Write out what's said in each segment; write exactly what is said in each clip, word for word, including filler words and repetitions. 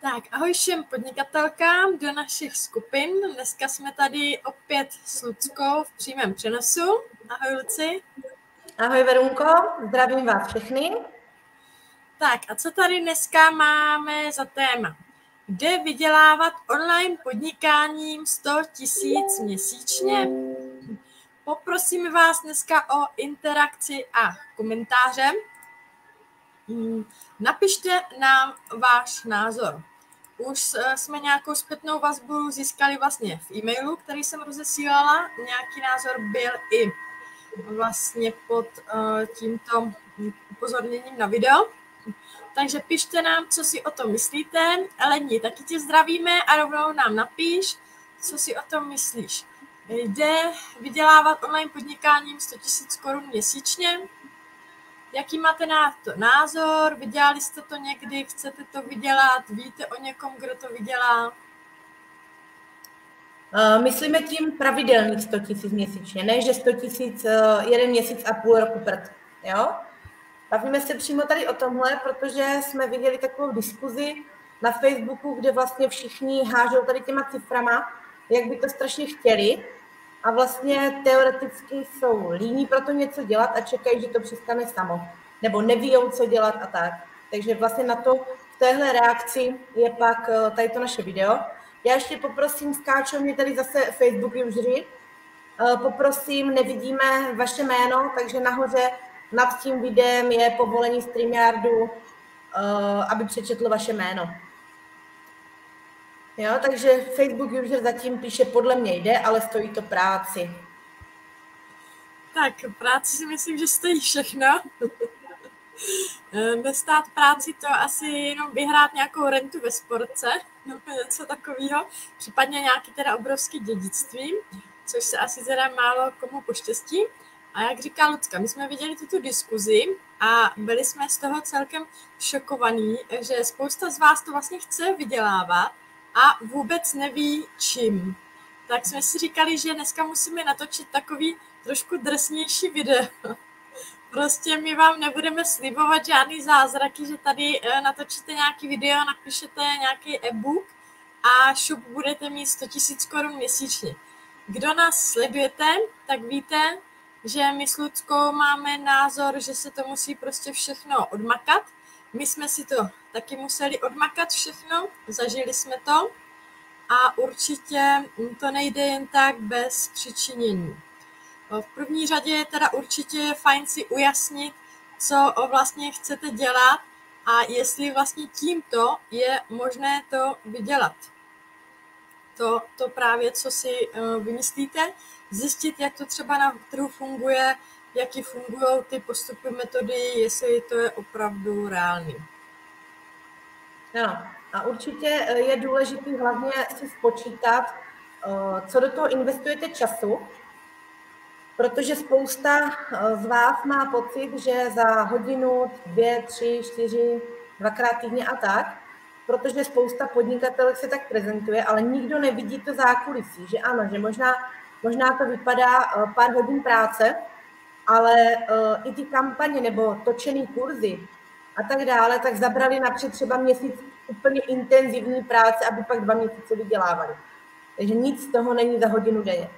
Tak, ahoj všem podnikatelkám do našich skupin. Dneska jsme tady opět s Luckou v přímém přenosu. Ahoj, Luci. Ahoj, Verunko, zdravím vás všechny. Tak, a co tady dneska máme za téma? Kde vydělávat online podnikáním sto tisíc měsíčně? Poprosím vás dneska o interakci a komentáře. Napište nám váš názor. Už jsme nějakou zpětnou vazbu získali vlastně v e-mailu, který jsem rozesílala. Nějaký názor byl i vlastně pod tímto upozorněním na video. Takže pište nám, co si o tom myslíte. Eleni, taky tě zdravíme a rovnou nám napiš, co si o tom myslíš. Jde vydělávat online podnikáním sto tisíc korun měsíčně? Jaký máte na to názor? Vydělali jste to někdy? Chcete to vydělat? Víte o někom, kdo to vydělá? Uh, myslíme tím pravidelných sto tisíc měsíčně, ne, že sto tisíc uh, jeden měsíc a půl roku prd, jo? Bavíme se přímo tady o tomhle, protože jsme viděli takovou diskuzi na Facebooku, kde vlastně všichni hážou tady těma ciframa, jak by to strašně chtěli a vlastně teoreticky jsou líní pro to něco dělat a čekají, že to přestane samo. Nebo nevíjou, co dělat a tak. Takže vlastně na to, v téhle reakci je pak tady to naše video. Já ještě poprosím, skáčou mě tady zase Facebook useři. Poprosím, nevidíme vaše jméno, takže nahoře nad tím videem je povolení StreamYardu, aby přečetl vaše jméno. Jo, takže Facebook user zatím píše, podle mě jde, ale stojí to práci. Tak, práci si myslím, že stojí všechno. Nestát práci to asi jenom vyhrát nějakou rentu ve sportce, nebo něco takového, případně nějaký teda obrovský dědictví, což se asi teda málo komu poštěstí. A jak říká Lucka, my jsme viděli tuto diskuzi a byli jsme z toho celkem šokovaní, že spousta z vás to vlastně chce vydělávat a vůbec neví čím. Tak jsme si říkali, že dneska musíme natočit takový trošku drsnější video. Prostě my vám nebudeme slibovat žádný zázraky, že tady natočíte nějaký video, napíšete nějaký e-book a šup budete mít sto tisíc korun měsíčně. Kdo nás sledujete, tak víte, že my s Luckou máme názor, že se to musí prostě všechno odmakat. My jsme si to taky museli odmakat všechno, zažili jsme to a určitě to nejde jen tak bez přičinění. V první řadě je teda určitě fajn si ujasnit, co vlastně chcete dělat a jestli vlastně tímto je možné to vydělat. To, to právě, co si vymyslíte, zjistit, jak to třeba na trhu funguje, jaký fungují ty postupy, metody, jestli to je opravdu reálný. Ano, a určitě je důležité hlavně si spočítat, co do toho investujete času, protože spousta z vás má pocit, že za hodinu, dvě, tři, čtyři, dvakrát týdně a tak, protože spousta podnikatelů se tak prezentuje, ale nikdo nevidí to zákulisí, že ano, že možná, možná to vypadá pár hodin práce, ale i ty kampaně nebo točený kurzy a tak dále, tak zabrali napřed třeba měsíc úplně intenzivní práce, aby pak dva měsíce vydělávali. Takže nic z toho není za hodinu denně.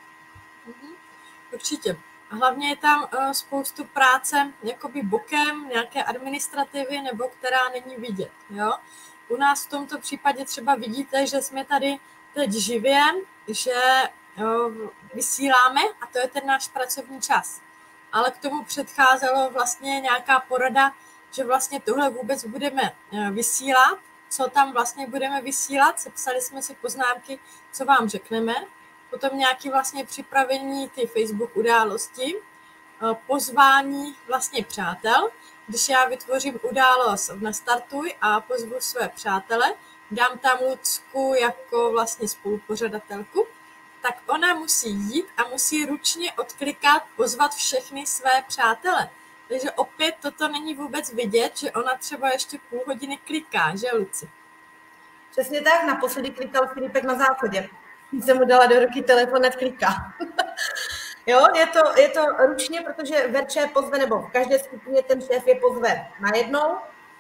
Určitě. Hlavně je tam uh, spoustu práce jakoby bokem, nějaké administrativy, nebo která není vidět. Jo? U nás v tomto případě třeba vidíte, že jsme tady teď živě, že uh, vysíláme a to je ten náš pracovní čas. Ale k tomu předcházelo vlastně nějaká porada, že vlastně tohle vůbec budeme uh, vysílat, co tam vlastně budeme vysílat, sepsali jsme si poznámky, co vám řekneme, potom nějaké vlastně připravení ty Facebook události, pozvání vlastně přátel. Když já vytvořím událost v Nastartuj a pozvu své přátele, dám tam Lucku jako vlastně spolupořadatelku, tak ona musí jít a musí ručně odklikat, pozvat všechny své přátele. Takže opět toto není vůbec vidět, že ona třeba ještě půl hodiny kliká, že Luci? Přesně tak, naposledy klikal Filipek na záchodě. Jsem mu dala do ruky telefon a kliká. Jo, je to, je to ručně, protože Verče pozve, nebo v každé skupině ten šéf je pozve najednou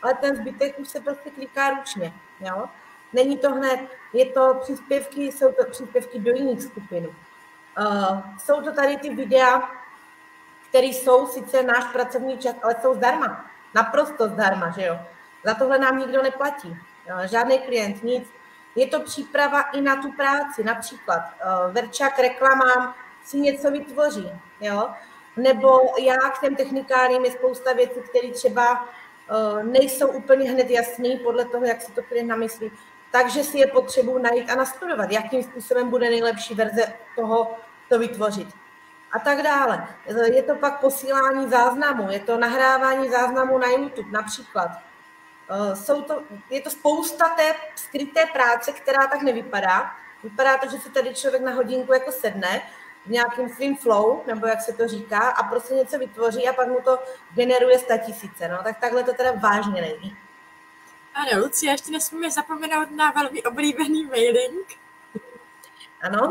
ale ten zbytek už se prostě kliká ručně. Jo? Není to hned, je to příspěvky, jsou to příspěvky do jiných skupin. Uh, jsou to tady ty videa, které jsou sice náš pracovní čas, ale jsou zdarma. Naprosto zdarma, že jo. Za tohle nám nikdo neplatí. Jo? Žádný klient, nic. Je to příprava i na tu práci. Například uh, Verča k reklamám si něco vytvoří. Jo? Nebo já k těm technikárím je spousta věcí, které třeba uh, nejsou úplně hned jasný podle toho, jak si to klient namyslí. Takže si je potřebuji najít a nastudovat, jakým způsobem bude nejlepší verze toho to vytvořit. A tak dále. Je to pak posílání záznamů, je to nahrávání záznamů na YouTube například. Jsou to, je to spousta té skryté práce, která tak nevypadá. Vypadá to, že si tady člověk na hodinku jako sedne v nějakým svým flow, nebo jak se to říká, a prostě něco vytvoří a pak mu to generuje statisíce. No, tak takhle to teda vážně není. Ano, Lucie, ještě nesmíme zapomenout na velmi oblíbený mailing. Ano.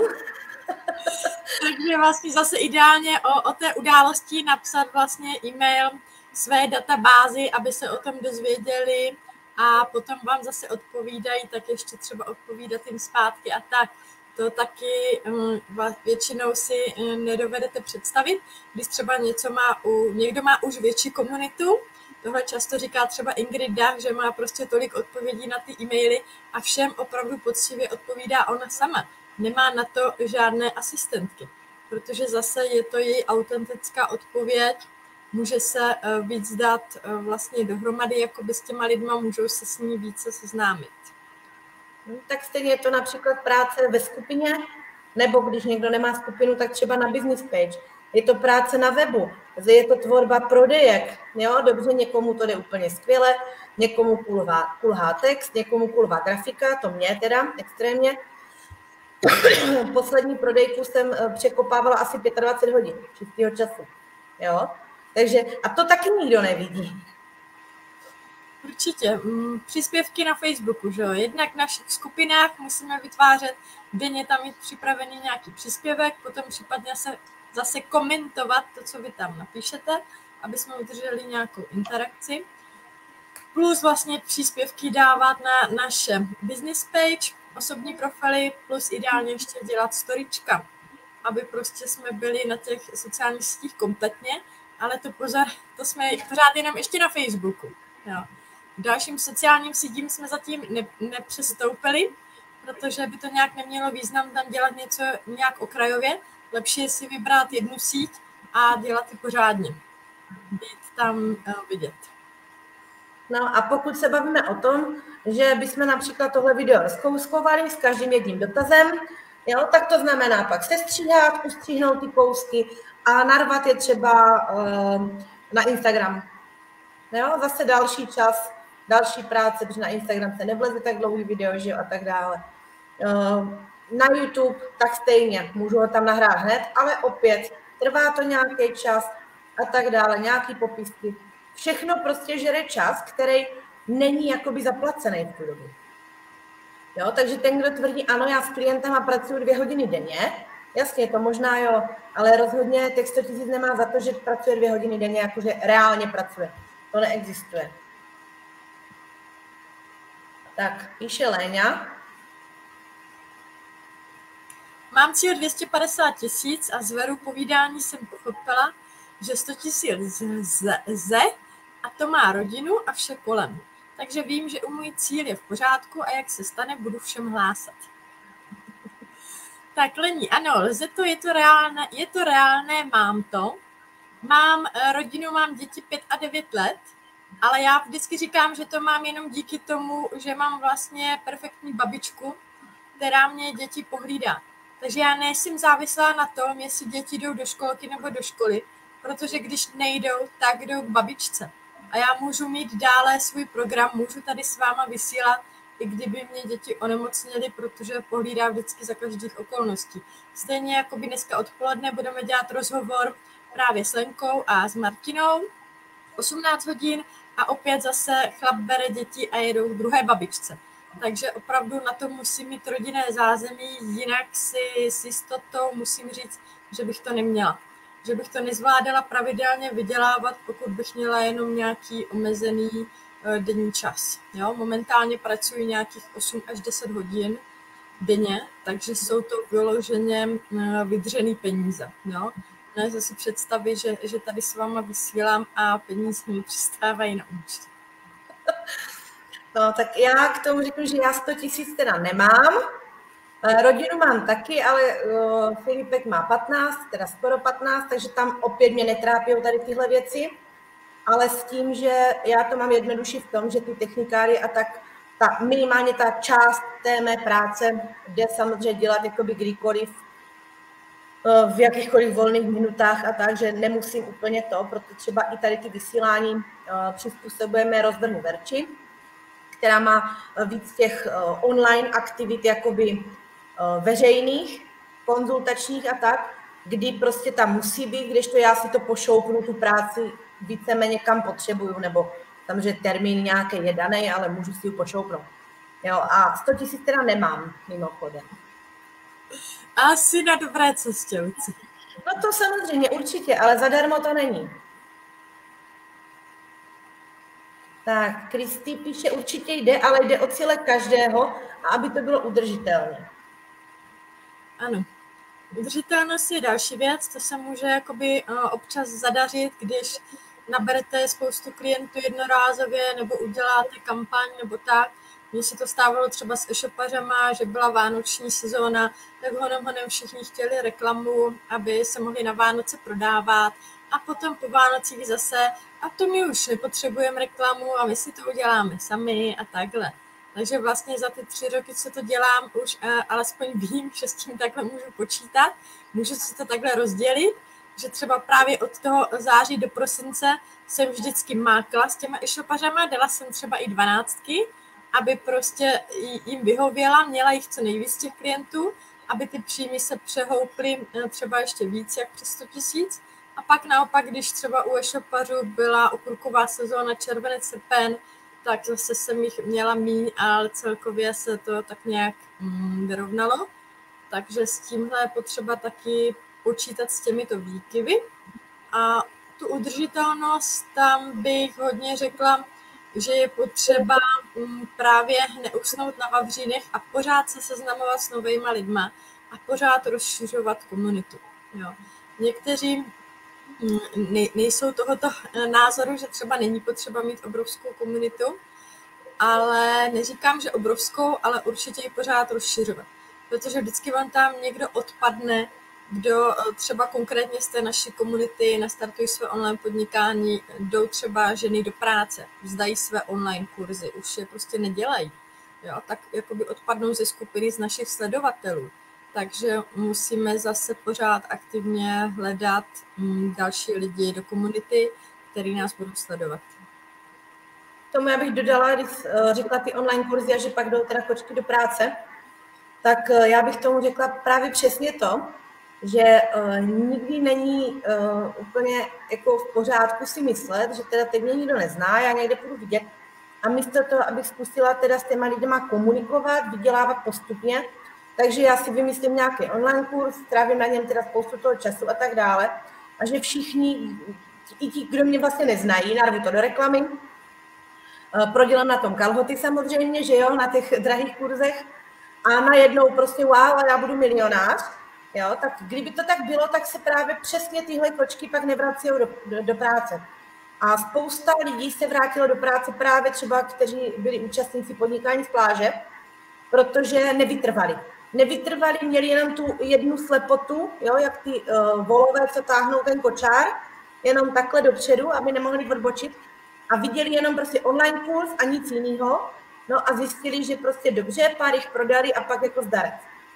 Takže vlastně zase ideálně o, o té události napsat vlastně e-mail své databázi, aby se o tom dozvěděli a potom vám zase odpovídají, tak ještě třeba odpovídat jim zpátky a tak. To taky um, většinou si nedovedete představit, když třeba něco má u, někdo má už větší komunitu. Tohle často říká třeba Ingrid Dach, že má prostě tolik odpovědí na ty e-maily a všem opravdu poctivě odpovídá ona sama. Nemá na to žádné asistentky, protože zase je to její autentická odpověď, může se víc dát vlastně dohromady, jako by s těma lidma, můžou se s ní více seznámit. Tak stejně je to například práce ve skupině, nebo když někdo nemá skupinu, tak třeba na business page. Je to práce na webu, je to tvorba prodejek. Jo? Dobře, někomu to jde úplně skvěle, někomu kulhá, kulhá text, někomu kulhá grafika, to mě teda extrémně. Poslední prodejku jsem překopávala asi dvacet pět hodin čistého času. Jo? Takže, a to taky nikdo nevidí. Určitě. Příspěvky na Facebooku, že jo? Jednak v našich skupinách musíme vytvářet, denně tam mít připravený nějaký příspěvek, potom případně se zase komentovat to, co vy tam napíšete, aby jsme udrželi nějakou interakci. Plus vlastně příspěvky dávat na naše business page, osobní profily, plus ideálně ještě dělat storyčka, aby prostě jsme byli na těch sociálních sítích kompletně, ale to pozor, to jsme pořád jenom ještě na Facebooku. Jo. V dalším sociálním sítím jsme zatím ne, nepřestoupili, protože by to nějak nemělo význam tam dělat něco nějak okrajově. Lepší je si vybrat jednu síť a dělat ji pořádně. Být tam uh, vidět. No a pokud se bavíme o tom, že bychom například tohle video rozkouskovali s každým jedním dotazem, jo, tak to znamená pak sestříhat, ustříhnout ty kousky a narvat je třeba uh, na Instagram. Jo, zase další čas, další práce, protože na Instagram se nevleze tak dlouhý video, že jo, a tak dále. Uh, na YouTube tak stejně, můžu ho tam nahrát hned, ale opět trvá to nějaký čas a tak dále, nějaký popisky. Všechno prostě žere čas, který není jakoby zaplacený v tu dobu. Jo, takže ten, kdo tvrdí, ano, já s klientama pracuji dvě hodiny denně, jasně, to možná jo, ale rozhodně těch sto tisíc nemá za to, že pracuje dvě hodiny denně, jakože reálně pracuje. To neexistuje. Tak, píše Léňa. Mám cíl dvě stě padesát tisíc a z veru povídání jsem pochopila, že sto tisíc lze a to má rodinu a vše kolem. Takže vím, že u můj cíl je v pořádku a jak se stane, budu všem hlásat. Tak Lení, ano, lze to, je to reálné, je to reálné, mám to. Mám rodinu, mám děti pět a devět let, ale já vždycky říkám, že to mám jenom díky tomu, že mám vlastně perfektní babičku, která mě děti pohlídá. Takže já nejsem závislá na tom, jestli děti jdou do školky nebo do školy, protože když nejdou, tak jdou k babičce. A já můžu mít dále svůj program, můžu tady s váma vysílat, i kdyby mě děti onemocněly, protože pohlídá vždycky za každých okolností. Stejně jako by dneska odpoledne budeme dělat rozhovor právě s Lenkou a s Martinou, osmnáct hodin a opět zase chlap bere děti a jedou k druhé babičce. Takže opravdu na to musím mít rodinné zázemí, jinak si s jistotou musím říct, že bych to neměla. Že bych to nezvládala pravidelně vydělávat, pokud bych měla jenom nějaký omezený denní čas. Jo? Momentálně pracuji nějakých osm až deset hodin denně, takže jsou to vyloženě vydřený peníze. Jo? Ne, si představit, že, že tady s váma vysílám a peníze mi přistávají na účtu. No, tak já k tomu řeknu, že já sto tisíc teda nemám. Rodinu mám taky, ale uh, Filipek má patnáct, teda skoro patnáct, takže tam opět mě netrápí tady tyhle věci. Ale s tím, že já to mám jednodušší v tom, že ty technikáry a tak, ta, minimálně ta část té mé práce jde samozřejmě dělat jakoby kdykoliv, v jakýchkoliv volných minutách a tak, že nemusím úplně to, proto třeba i tady ty vysílání uh, přizpůsobujeme rozvrhu Verči, která má víc těch uh, online aktivit jakoby uh, veřejných, konzultačních a tak, kdy prostě tam musí být, když to já si to pošoupnu, tu práci víceméně kam potřebuju, nebo samozřejmě termín nějaký je daný, ale můžu si ji pošoupnout. Jo, a sto tisíc teda nemám mimochodem. Asi na dobré cestě, Luci. No to samozřejmě, určitě, ale zadarmo to není. Tak, Kristý píše, určitě jde, ale jde o cíle každého, a aby to bylo udržitelné. Ano. Udržitelnost je další věc, to se může jakoby občas zadařit, když naberete spoustu klientů jednorázově nebo uděláte kampaň nebo tak. Mně se to stávalo třeba s e-shopařema, že byla vánoční sezóna, tak honem honem všichni chtěli reklamu, aby se mohli na Vánoce prodávat a potom po Vánocích zase a to my už nepotřebujeme reklamu a my si to uděláme sami a takhle. Takže vlastně za ty tři roky, co to dělám, už uh, alespoň vím, že s tím takhle můžu počítat. Můžu si to takhle rozdělit, že třeba právě od toho září do prosince jsem vždycky mákla s těma e-shopařama, dala jsem třeba i dvanáctky, aby prostě jim vyhověla, měla jich co nejvíc těch klientů, aby ty příjmy se přehouply třeba ještě víc, jak přes sto tisíc. A pak naopak, když třeba u e-shopařů byla okurková sezóna červenec, srpen, tak zase jsem jich měla míň, ale celkově se to tak nějak mm, vyrovnalo. Takže s tímhle je potřeba taky počítat s těmito výkyvy. A tu udržitelnost tam bych hodně řekla, že je potřeba mm, právě neusnout na vavřínech a pořád se seznamovat s novejma lidma a pořád rozšiřovat komunitu. Jo. Někteří nejsou tohoto názoru, že třeba není potřeba mít obrovskou komunitu, ale neříkám, že obrovskou, ale určitě ji pořád rozšiřovat. Protože vždycky vám tam někdo odpadne, kdo třeba konkrétně z té naší komunity nastartují své online podnikání, jdou třeba ženy do práce, vzdají své online kurzy, už je prostě nedělají. Jo, tak jakoby odpadnou ze skupiny z našich sledovatelů. Takže musíme zase pořád aktivně hledat další lidi do komunity, který nás budou sledovat. Tomu já bych dodala, když řekla ty online kurzy a že pak jdou teda kočky do práce, tak já bych tomu řekla právě přesně to, že uh, nikdy není uh, úplně jako v pořádku si myslet, že teda teď mě nikdo nezná, já někde budu vidět a místo toho, abych zkusila teda s těma lidma komunikovat, vydělávat postupně, takže já si vymyslím nějaký online kurz, strávím na něm teda spoustu toho času a tak dále a že všichni, i ti, kdo mě vlastně neznají, narvu to do reklamy, uh, prodělám na tom kalhoty samozřejmě, že jo, na těch drahých kurzech a najednou prostě wow, a já budu milionář. Jo, tak kdyby to tak bylo, tak se právě přesně tyhle kočky pak nevrací do, do, do práce. A spousta lidí se vrátilo do práce právě třeba, kteří byli účastníci podnikání z pláže, protože nevytrvali. Nevytrvali, měli jenom tu jednu slepotu, jo, jak ty uh, volové, co táhnou ten kočár, jenom takhle dopředu, aby nemohli odbočit a viděli jenom prostě online kurz a nic jiného, no a zjistili, že prostě dobře, pár jich prodali a pak jako zdarec.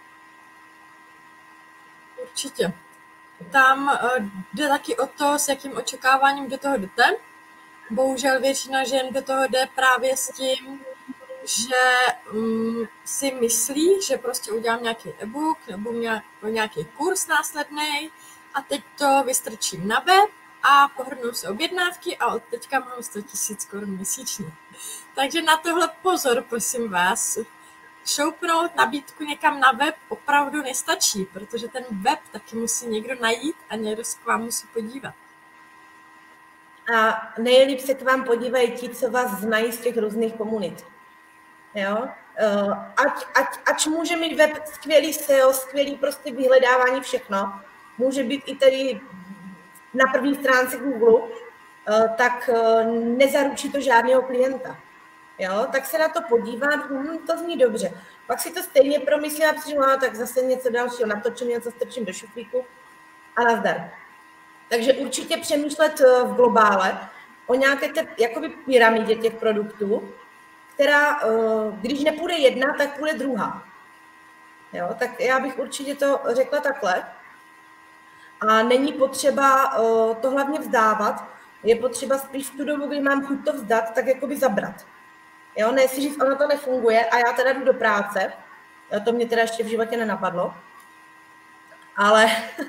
Určitě. Tam uh, jde taky o to, s jakým očekáváním do toho jdete. Bohužel většina žen do toho jde právě s tím, že um, si myslí, že prostě udělám nějaký e-book nebo nějaký kurz následný a teď to vystrčím na web a pohrnou se objednávky a od teďka mám sto tisíc korun měsíčně. Takže na tohle pozor, prosím vás. Šoupnout nabídku někam na web opravdu nestačí, protože ten web taky musí někdo najít a někdo se k vám musí podívat. a nejlíp se k vám podívají ti, co vás znají z těch různých komunit. Jo? Ať, ať, ať může mít web skvělý S E O, skvělý prostě vyhledávání, všechno, může být i tady na první stránce Google, tak nezaručí to žádného klienta. Jo? Tak se na to podívat, hm, to zní dobře. Pak si to stejně promyslím a přijdu, no, tak zase něco dalšího natočím, něco strčím do šuplíku a nazdar. Takže určitě přemýšlet v globále o nějaké té jakoby pyramidě těch produktů, která, když nepůjde jedna, tak půjde druhá. Jo? Tak já bych určitě to řekla takhle. A není potřeba to hlavně vzdávat, je potřeba spíš v tu dobu, kdy mám chuť to vzdat, tak jakoby zabrat. Jo? Ne si říct, ono to nefunguje a já teda jdu do práce. Jo, to mě teda ještě v životě nenapadlo. Ale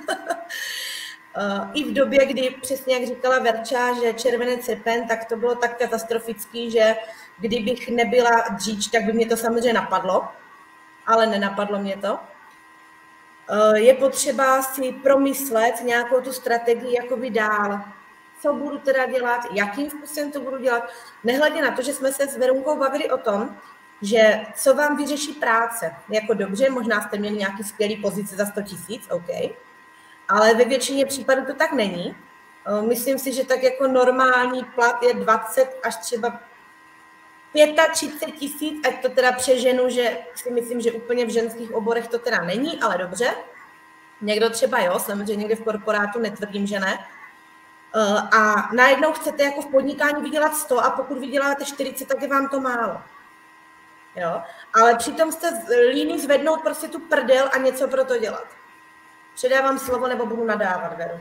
i v době, kdy přesně jak říkala Verča, že červenec srpen, tak to bylo tak katastrofický, že kdybych nebyla dříč, tak by mě to samozřejmě napadlo, ale nenapadlo mě to. Je potřeba si promyslet nějakou tu strategii jakoby dál. Co budu teda dělat, jakým způsobem to budu dělat. Nehledě na to, že jsme se s Verunkou bavili o tom, že co vám vyřeší práce. Jako dobře, možná jste měli nějaký skvělý pozice za sto tisíc, OK. Ale ve většině případů to tak není. Myslím si, že tak jako normální plat je dvacet až třeba třicet pět tisíc, ať to teda přeženu, že si myslím, že úplně v ženských oborech to teda není, ale dobře. Někdo třeba jo, samozřejmě někde v korporátu, netvrdím, že ne. A najednou chcete jako v podnikání vydělat sto a pokud vyděláte čtyřicet, tak je vám to málo. Jo? Ale přitom jste líní zvednout prostě tu prdel a něco pro to dělat. Předávám slovo, nebo budu nadávat, Veru.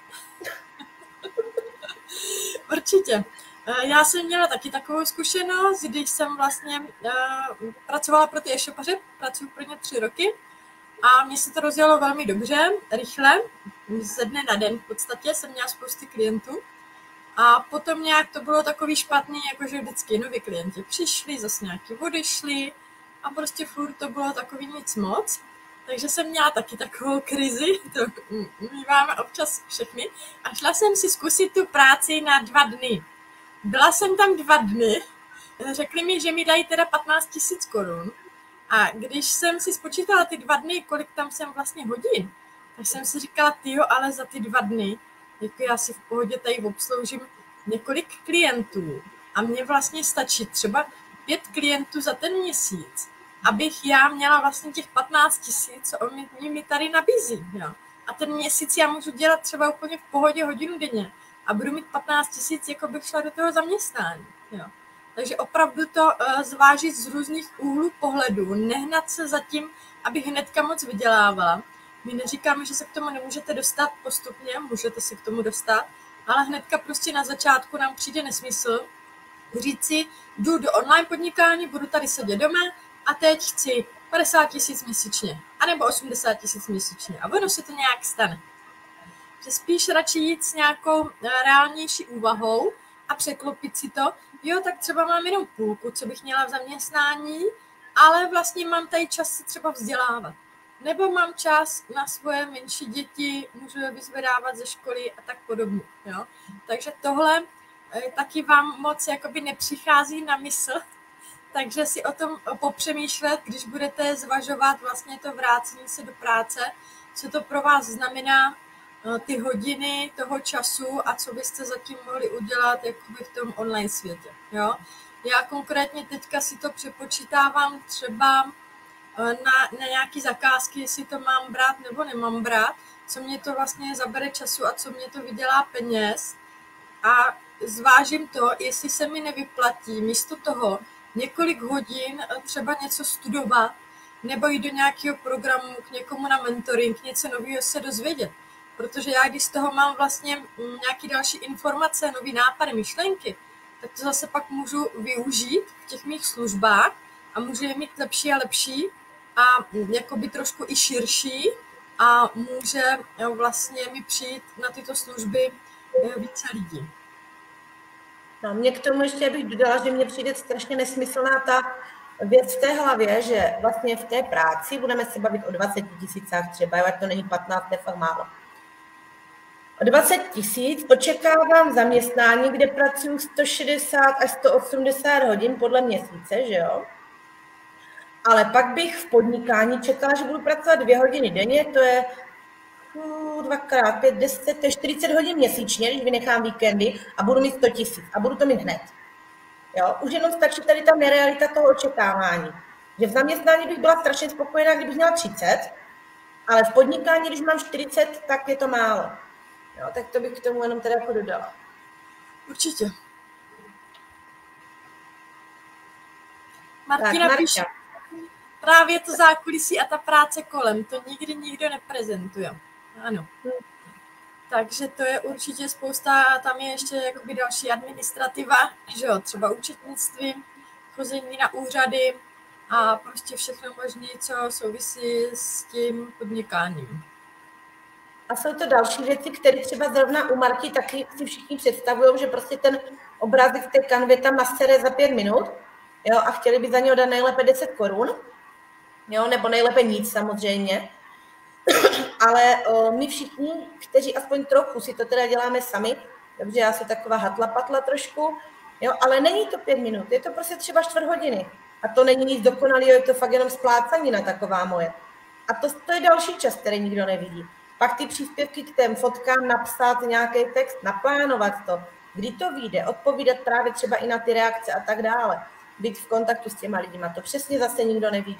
Určitě. Já jsem měla taky takovou zkušenost, když jsem vlastně uh, pracovala pro ty e-shopaře, pracuji pro ně tři roky a mně se to rozjelo velmi dobře, rychle, ze dne na den v podstatě jsem měla spousty klientů a potom nějak to bylo takový špatný, jakože vždycky noví klienti přišli, zase nějaký odešli a prostě furt to bylo takový nic moc. Takže jsem měla taky takovou krizi, to míváme občas všechny, a šla jsem si zkusit tu práci na dva dny. Byla jsem tam dva dny, řekli mi, že mi dají teda patnáct tisíc korun a když jsem si spočítala ty dva dny, kolik tam jsem vlastně hodin, tak jsem si říkala, tyjo, ale za ty dva dny, jako já si v pohodě tady obsloužím několik klientů a mně vlastně stačí třeba pět klientů za ten měsíc, abych já měla vlastně těch patnáct tisíc, co oni mi tady nabízí. Jo. A ten měsíc já můžu dělat třeba úplně v pohodě hodinu denně a budu mít patnáct tisíc, jako bych šla do toho zaměstnání. Jo. Takže opravdu to uh, zvážit z různých úhlů pohledu, nehnat se za tím, abych hnedka moc vydělávala. My neříkáme, že se k tomu nemůžete dostat postupně, můžete se k tomu dostat, ale hnedka prostě na začátku nám přijde nesmysl říct si, jdu do online podnikání, budu tady sedět doma, a teď chci padesát tisíc měsíčně, anebo osmdesát tisíc měsíčně. A ono se to nějak stane. Že spíš radši jít s nějakou reálnější úvahou a překlopit si to, jo, tak třeba mám jenom půlku, co bych měla v zaměstnání, ale vlastně mám tady čas se třeba vzdělávat. Nebo mám čas na svoje menší děti, můžu je vyzvedávat ze školy a tak podobně. Jo? Takže tohle taky vám moc jakoby nepřichází na mysl, takže si o tom popřemýšlet, když budete zvažovat vlastně to vrácení se do práce, co to pro vás znamená, ty hodiny toho času a co byste zatím mohli udělat jakoby v tom online světě. Jo? Já konkrétně teďka si to přepočítávám třeba na, na nějaké zakázky, jestli to mám brát nebo nemám brát, co mě to vlastně zabere času a co mě to vydělá peněz. A zvážím to, jestli se mi nevyplatí místo toho několik hodin třeba něco studovat nebo jít do nějakého programu k někomu na mentoring, něco nového se dozvědět. Protože já, když z toho mám vlastně nějaké další informace, nový nápady, myšlenky, tak to zase pak můžu využít v těch mých službách a můžu je mít lepší a lepší a jakoby trošku i širší a může vlastně mi přijít na tyto služby více lidí. No, mě k tomu ještě bych dodala, že mně přijde strašně nesmyslná ta věc v té hlavě, že vlastně v té práci budeme se bavit o dvaceti tisících třeba, ať to není patnáct, to je fakt málo. O dvacet tisíc očekávám zaměstnání, kde pracuji sto šedesát až sto osmdesát hodin podle měsíce, že jo? Ale pak bych v podnikání čekala, že budu pracovat dvě hodiny denně, to je dvakrát pět, deset, to je čtyřicet hodin měsíčně, když vynechám víkendy a budu mít sto tisíc a budu to mít hned. Jo? Už jenom stačí tady ta nerealita toho očekávání. Že v zaměstnání bych byla strašně spokojená, kdybych měla třicet, ale v podnikání, když mám čtyřicet, tak je to málo. Jo? Tak to bych k tomu jenom teda jako dodala. Určitě. Martina tak, píše, právě to zákulisí a ta práce kolem, to nikdy nikdo neprezentuje. Ano. Hmm. Takže to je určitě spousta, tam je ještě jakoby další administrativa, že jo, třeba účetnictví, chození na úřady a prostě všechno možné, co souvisí s tím podnikáním. A jsou to další věci, které třeba zrovna u Marky taky si všichni představují, že prostě ten obrázek v té kanvě tam nasere za pět minut, jo, a chtěli by za něho dát nejlépe deset korun, jo, nebo nejlépe nic samozřejmě. Ale o, my všichni, kteří aspoň trochu si to teda děláme sami, dobře, já jsem taková hatla patla trošku, jo, ale není to pět minut, je to prostě třeba čtvrt hodiny. A to není nic dokonalého, je to fakt jenom splácanina taková moje. A to, to je další čas, který nikdo nevidí. Pak ty příspěvky k těm fotkám napsat nějaký text, naplánovat to, kdy to vyjde, odpovídat právě třeba i na ty reakce a tak dále. Být v kontaktu s těma lidima, to přesně zase nikdo nevidí.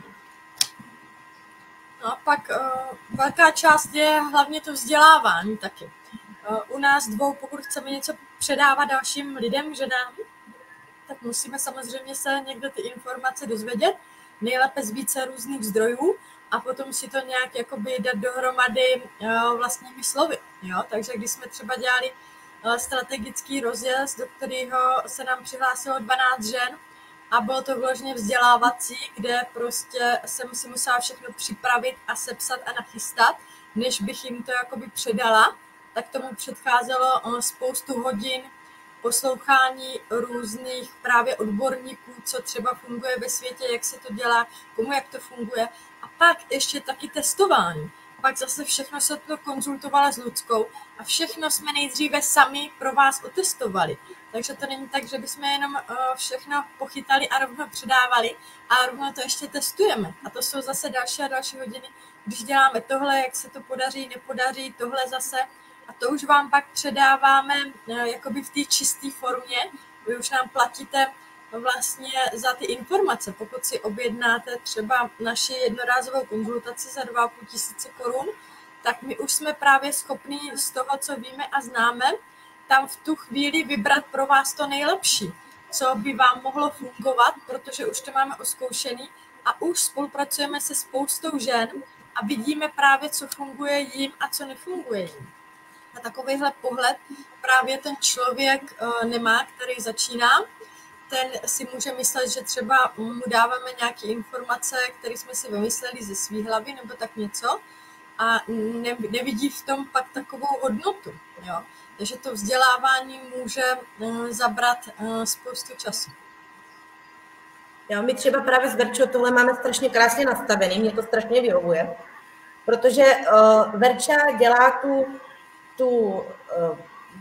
No a pak uh, velká část je hlavně to vzdělávání taky. Uh, u nás dvou, pokud chceme něco předávat dalším lidem, ženám, tak musíme samozřejmě se někde ty informace dozvědět, nejlépe z více různých zdrojů a potom si to nějak jakoby dát dohromady uh, vlastními slovy. Jo? Takže když jsme třeba dělali uh, strategický rozjezd, do kterého se nám přihlásilo dvanáct žen, a bylo to vložně vzdělávací, kde prostě jsem si musela všechno připravit a sepsat a nachystat, než bych jim to jakoby předala. Tak tomu předcházelo spoustu hodin poslouchání různých právě odborníků, co třeba funguje ve světě, jak se to dělá, komu jak to funguje. A pak ještě taky testování. Pak zase všechno se to konzultovalo s Luckou a všechno jsme nejdříve sami pro vás otestovali. Takže to není tak, že bychom jenom všechno pochytali a rovno předávali a rovno to ještě testujeme. A to jsou zase další a další hodiny, když děláme tohle, jak se to podaří, nepodaří, tohle zase. A to už vám pak předáváme jakoby v té čisté formě. Vy už nám platíte vlastně za ty informace. Pokud si objednáte třeba naši jednorázovou konzultaci za dva a půl tisíce korun, tak my už jsme právě schopni z toho, co víme a známe, tam v tu chvíli vybrat pro vás to nejlepší, co by vám mohlo fungovat, protože už to máme oskoušený a už spolupracujeme se spoustou žen a vidíme právě, co funguje jim a co nefunguje jim. A takovýhle pohled právě ten člověk nemá, který začíná. Ten si může myslet, že třeba mu dáváme nějaké informace, které jsme si vymysleli ze svý hlavy nebo tak něco a nevidí v tom pak takovou hodnotu. Jo? Takže to vzdělávání může zabrat spoustu času. Jo, my třeba právě s Verčou tohle máme strašně krásně nastavený, mě to strašně vyhovuje, protože uh, Verča dělá tu, tu, uh,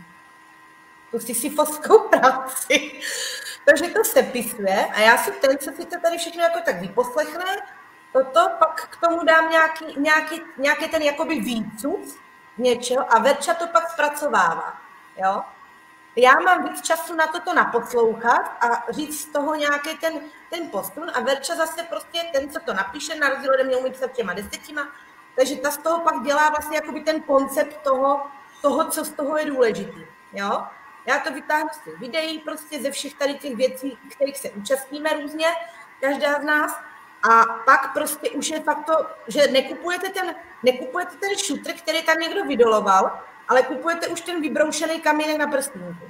tu sisyfovskou práci, takže to sepisuje a já si ten, co si to tady všechno jako tak vyposlechne, toto pak k tomu dám nějaký, nějaký, nějaký ten jakoby výcud něčeho a Verča to pak zpracovává, jo. Já mám víc času na toto naposlouchat a říct z toho nějaký ten, ten postun a Verča zase prostě ten, co to napíše, na rozdíl ode mě umí psat těma desetima, takže ta z toho pak dělá vlastně jakoby ten koncept toho, toho, co z toho je důležitý, jo. Já to vytáhnu z těch videí, prostě ze všech tady těch věcí, kterých se účastníme různě, každá z nás. A pak prostě už je fakt to, že nekupujete ten, nekupujete ten šutr, který tam někdo vydoloval, ale kupujete už ten vybroušený kamínek na prstínku.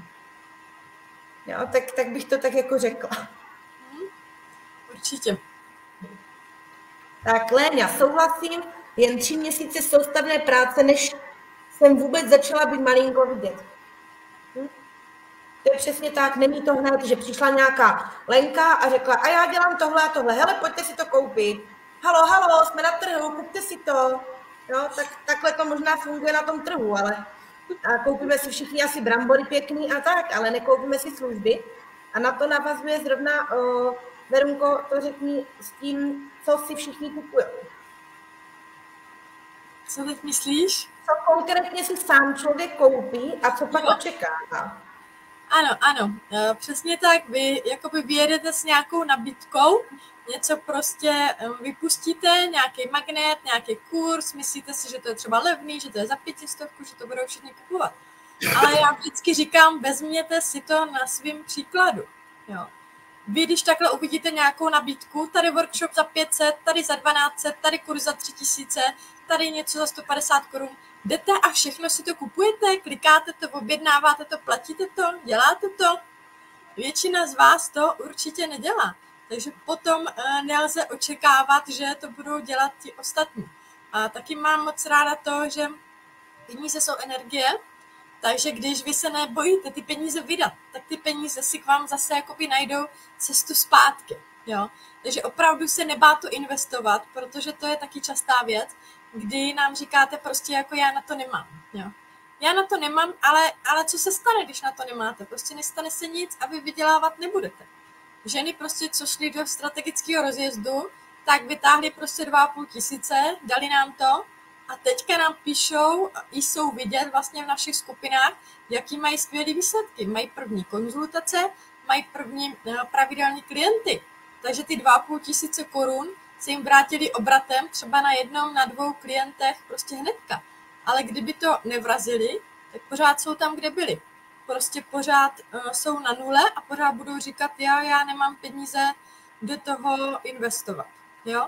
Jo, tak, tak bych to tak jako řekla. Hmm, určitě. Tak Léňa, souhlasím, jen tři měsíce soustavné práce, než jsem vůbec začala být malinko vidět. Hm? To je přesně tak, není to hned, že přišla nějaká Lenka a řekla, a já dělám tohle a tohle, hele, pojďte si to koupit. Halo, halo, jsme na trhu, kupte si to. Jo, tak, takhle to možná funguje na tom trhu, ale A koupíme si všichni asi brambory pěkný a tak, ale nekoupíme si služby. A na to navazuje zrovna, uh, Verunko, to řekni s tím, co si všichni kupují. Co teď myslíš? Co konkrétně si sám člověk koupí a co pak no. očekává. Ano, ano, přesně tak. Vy jakoby vyjedete s nějakou nabídkou, něco prostě vypustíte, nějaký magnet, nějaký kurz, myslíte si, že to je třeba levný, že to je za pětistovku, že to budou všichni kupovat. Ale já vždycky říkám, vezměte si to na svým příkladu. Jo. Vy, když takhle uvidíte nějakou nabídku, tady workshop za pět set, tady za dvanáct set, tady kurz za tři tisíce, tady něco za sto padesát korun, jdete a všechno si to kupujete, klikáte to, objednáváte to, platíte to, děláte to. Většina z vás to určitě nedělá. Takže potom nelze očekávat, že to budou dělat ti ostatní. A taky mám moc ráda to, že peníze jsou energie, takže když vy se nebojíte ty peníze vydat, tak ty peníze si k vám zase jakoby najdou cestu zpátky. Jo? Takže opravdu se nebá to investovat, protože to je taky častá věc, kdy nám říkáte prostě jako já na to nemám. Jo? Já na to nemám, ale, ale co se stane, když na to nemáte? Prostě nestane se nic a vy vydělávat nebudete. Ženy prostě, co šly do strategického rozjezdu, tak vytáhly prostě dva a půl tisíce, dali nám to a teďka nám píšou, i jsou vidět vlastně v našich skupinách, jaký mají skvělý výsledky. Mají první konzultace, mají první pravidelní klienty. Takže ty dva a půl tisíce korun se jim vrátili obratem třeba na jednom, na dvou klientech prostě hnedka. Ale kdyby to nevrazili, tak pořád jsou tam, kde byli. Prostě pořád uh, jsou na nule a pořád budou říkat, já, já nemám peníze do toho investovat. Jo?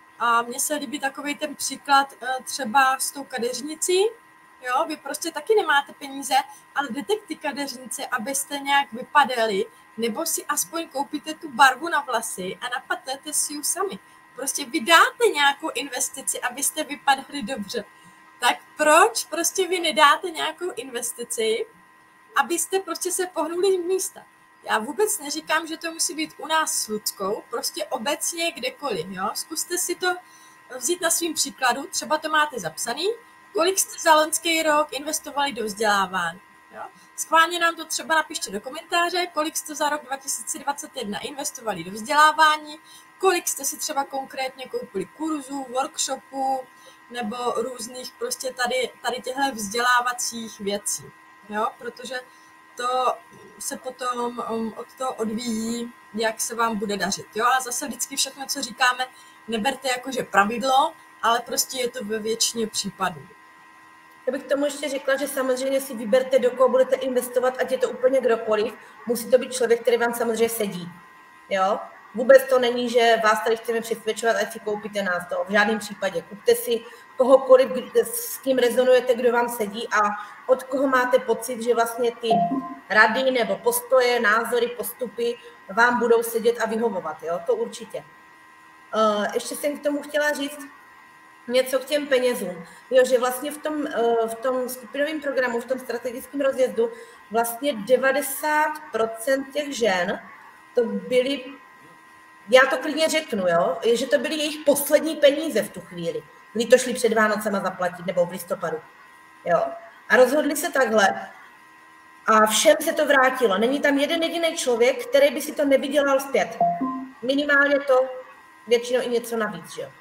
A mně se líbí takový ten příklad uh, třeba s tou kadeřnicí. Jo? Vy prostě taky nemáte peníze, ale jdete k ty kadeřnici, abyste nějak vypadali, nebo si aspoň koupíte tu barvu na vlasy a napadnete si ji sami. Prostě vydáte nějakou investici, abyste vypadali dobře. Tak proč prostě vy nedáte nějakou investici, abyste prostě se pohnuli z místa? Já vůbec neříkám, že to musí být u nás s Luckou, prostě obecně kdekoliv. Jo? Zkuste si to vzít na svým příkladu, třeba to máte zapsaný, kolik jste za loňský rok investovali do vzdělávání. Jo? Schválně nám to třeba napište do komentáře, kolik jste za rok dva tisíce dvacet jedna investovali do vzdělávání, kolik jste si třeba konkrétně koupili kurzů, workshopů, nebo různých prostě tady, tady těchto vzdělávacích věcí. Jo? Protože to se potom um, od toho odvíjí, jak se vám bude dařit. Jo? A zase vždycky všechno, co říkáme, neberte jako, že pravidlo, ale prostě je to ve většině případů. Já bych tomu ještě řekla, že samozřejmě si vyberte, do koho budete investovat, ať je to úplně kdokoliv. Musí to být člověk, který vám samozřejmě sedí. Jo? Vůbec to není, že vás tady chceme přesvědčovat, ať si koupíte nás. To v žádném případě. Kupte si kohokoliv, s kým rezonujete, kdo vám sedí a od koho máte pocit, že vlastně ty rady nebo postoje, názory, postupy vám budou sedět a vyhovovat. Jo? To určitě. Ještě jsem k tomu chtěla říct něco k těm penězům. Jo, že vlastně v tom, v tom skupinovém programu, v tom strategickém rozjezdu vlastně devadesát procent těch žen to byly, já to klidně řeknu, jo, je, že to byly jejich poslední peníze v tu chvíli, kdy to šli před Vánocema zaplatit nebo v listopadu. Jo. A rozhodli se takhle a všem se to vrátilo. Není tam jeden jediný člověk, který by si to nevydělal zpět. Minimálně to, většinou i něco navíc, že jo.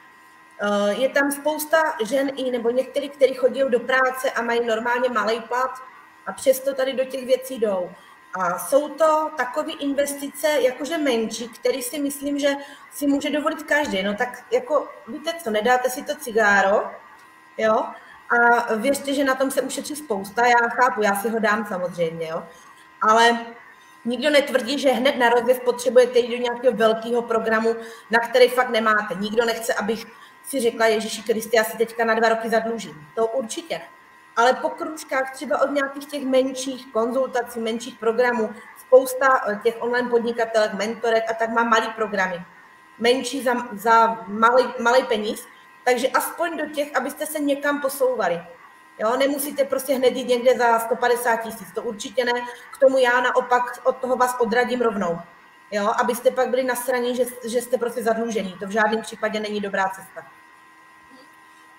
Je tam spousta žen i nebo některý, kteří chodí do práce a mají normálně malý plat a přesto tady do těch věcí jdou. A jsou to takové investice jakože menší, které si myslím, že si může dovolit každý. No tak jako víte co, nedáte si to cigáro, jo, a věřte, že na tom se ušetří spousta. Já chápu, já si ho dám samozřejmě, jo, ale nikdo netvrdí, že hned na rozjezd potřebujete jít do nějakého velkého programu, na který fakt nemáte. Nikdo nechce, abych si řekla, Ježíši Kriste, já si teďka na dva roky zadlužím. To určitě ne. Ale po kručkách třeba od nějakých těch menších konzultací, menších programů, spousta těch online podnikatelek, mentorek a tak má malý programy. Menší za, za malý, malý peníz, takže aspoň do těch, abyste se někam posouvali. Jo, nemusíte prostě hned jít někde za sto padesát tisíc, to určitě ne. K tomu já naopak od toho vás odradím rovnou. Jo, abyste pak byli nasraní, že, že jste prostě zadlužení. To v žádném případě není dobrá cesta.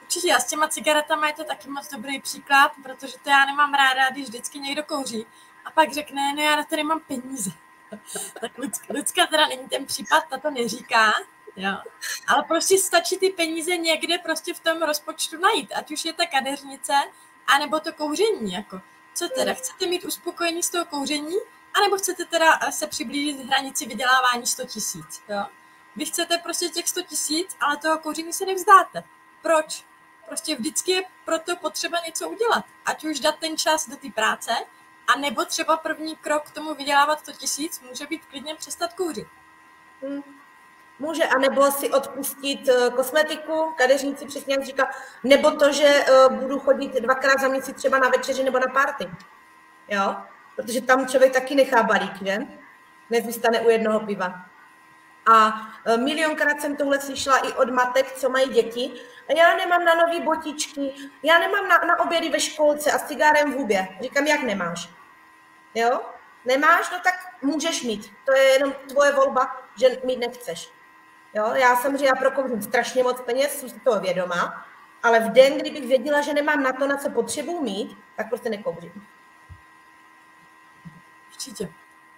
Určitě, a s těma cigaretama je to taky moc dobrý příklad, protože to já nemám ráda, když vždycky někdo kouří a pak řekne, no já na to nemám peníze. Tak Lucka teda není ten případ, ta to neříká, jo. Ale prostě stačí ty peníze někde prostě v tom rozpočtu najít, ať už je ta kadeřnice, anebo to kouření, jako. Co teda, chcete mít uspokojení z toho kouření, anebo chcete teda se přiblížit hranici vydělávání sto tisíc, jo. Vy chcete prostě těch sto tisíc, ale toho kouření se nevzdáte. Proč? Prostě vždycky je proto potřeba něco udělat. Ať už dát ten čas do té práce, a nebo třeba první krok k tomu vydělávat sto tisíc může být klidně přestat kouřit. Hmm. Může, anebo si odpustit kosmetiku, kadeřníci přesně jak říká, nebo to, že budu chodit dvakrát za měsíc třeba na večeři nebo na party. Jo? Protože tam člověk taky nechá balík, že? Nezůstane u jednoho piva. A milionkrát jsem tohle slyšela i od matek, co mají děti. Já nemám na nový botičky, já nemám na, na obědy ve školce a s cigárem v hubě. Říkám, jak nemáš? Jo? Nemáš? No tak můžeš mít. To je jenom tvoje volba, že mít nechceš. Jo? Já samozřejmě já prokouřím strašně moc peněz, jsem si toho vědomá, ale v den, kdybych věděla, že nemám na to, na co potřebuji mít, tak prostě nekouřím. Určitě.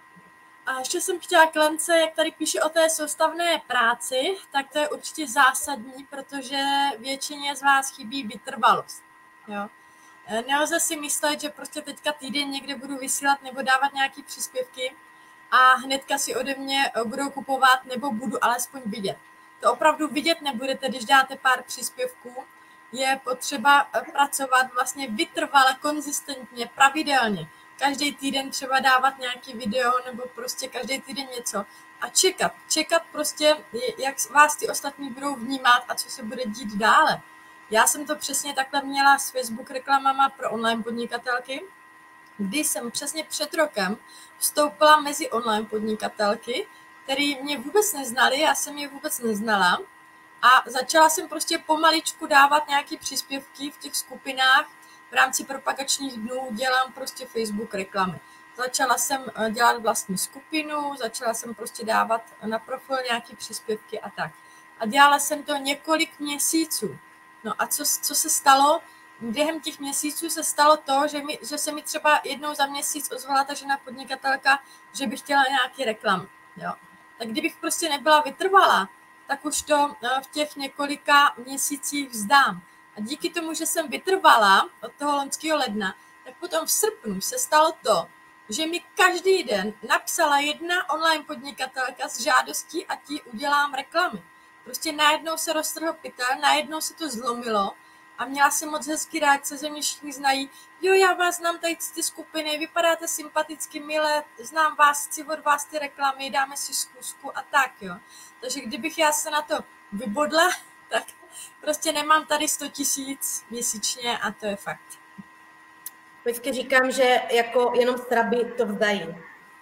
A ještě jsem chtěla Klence, jak tady píše o té soustavné práci, tak to je určitě zásadní, protože většině z vás chybí vytrvalost. Jo? Nelze si myslet, že prostě teďka týden někde budu vysílat nebo dávat nějaké příspěvky a hnedka si ode mě budou kupovat nebo budu alespoň vidět. To opravdu vidět nebudete, když dáte pár příspěvků. Je potřeba pracovat vlastně vytrvale, konzistentně, pravidelně. Každý týden třeba dávat nějaký video nebo prostě každý týden něco a čekat. Čekat prostě, jak vás ty ostatní budou vnímat a co se bude dít dále. Já jsem to přesně takhle měla s Facebook reklamama pro online podnikatelky, kdy jsem přesně před rokem vstoupila mezi online podnikatelky, který mě vůbec neznali, já jsem je vůbec neznala a začala jsem prostě pomaličku dávat nějaké příspěvky v těch skupinách. V rámci propagačních dnů dělám prostě Facebook reklamy. Začala jsem dělat vlastní skupinu, začala jsem prostě dávat na profil nějaké příspěvky a tak. A dělala jsem to několik měsíců. No a co, co se stalo? Během těch měsíců se stalo to, že, mi, že se mi třeba jednou za měsíc ozvala ta žena podnikatelka, že by chtěla nějaký reklamy. Jo. Tak kdybych prostě nebyla vytrvalá, tak už to v těch několika měsících vzdám. A díky tomu, že jsem vytrvala od toho loňského ledna, tak potom v srpnu se stalo to, že mi každý den napsala jedna online podnikatelka s žádostí a ti udělám reklamy. Prostě najednou se roztrhl pytel, najednou se to zlomilo a měla jsem moc hezký reakce, že mě všichni znají. Jo, já vás znám tady z ty skupiny, vypadáte sympaticky, milé, znám vás, chci od vás ty reklamy, dáme si zkusku a tak, jo. Takže kdybych já se na to vybodla, tak prostě nemám tady sto tisíc měsíčně a to je fakt. Vždycky říkám, že jako jenom sraby to vzdají.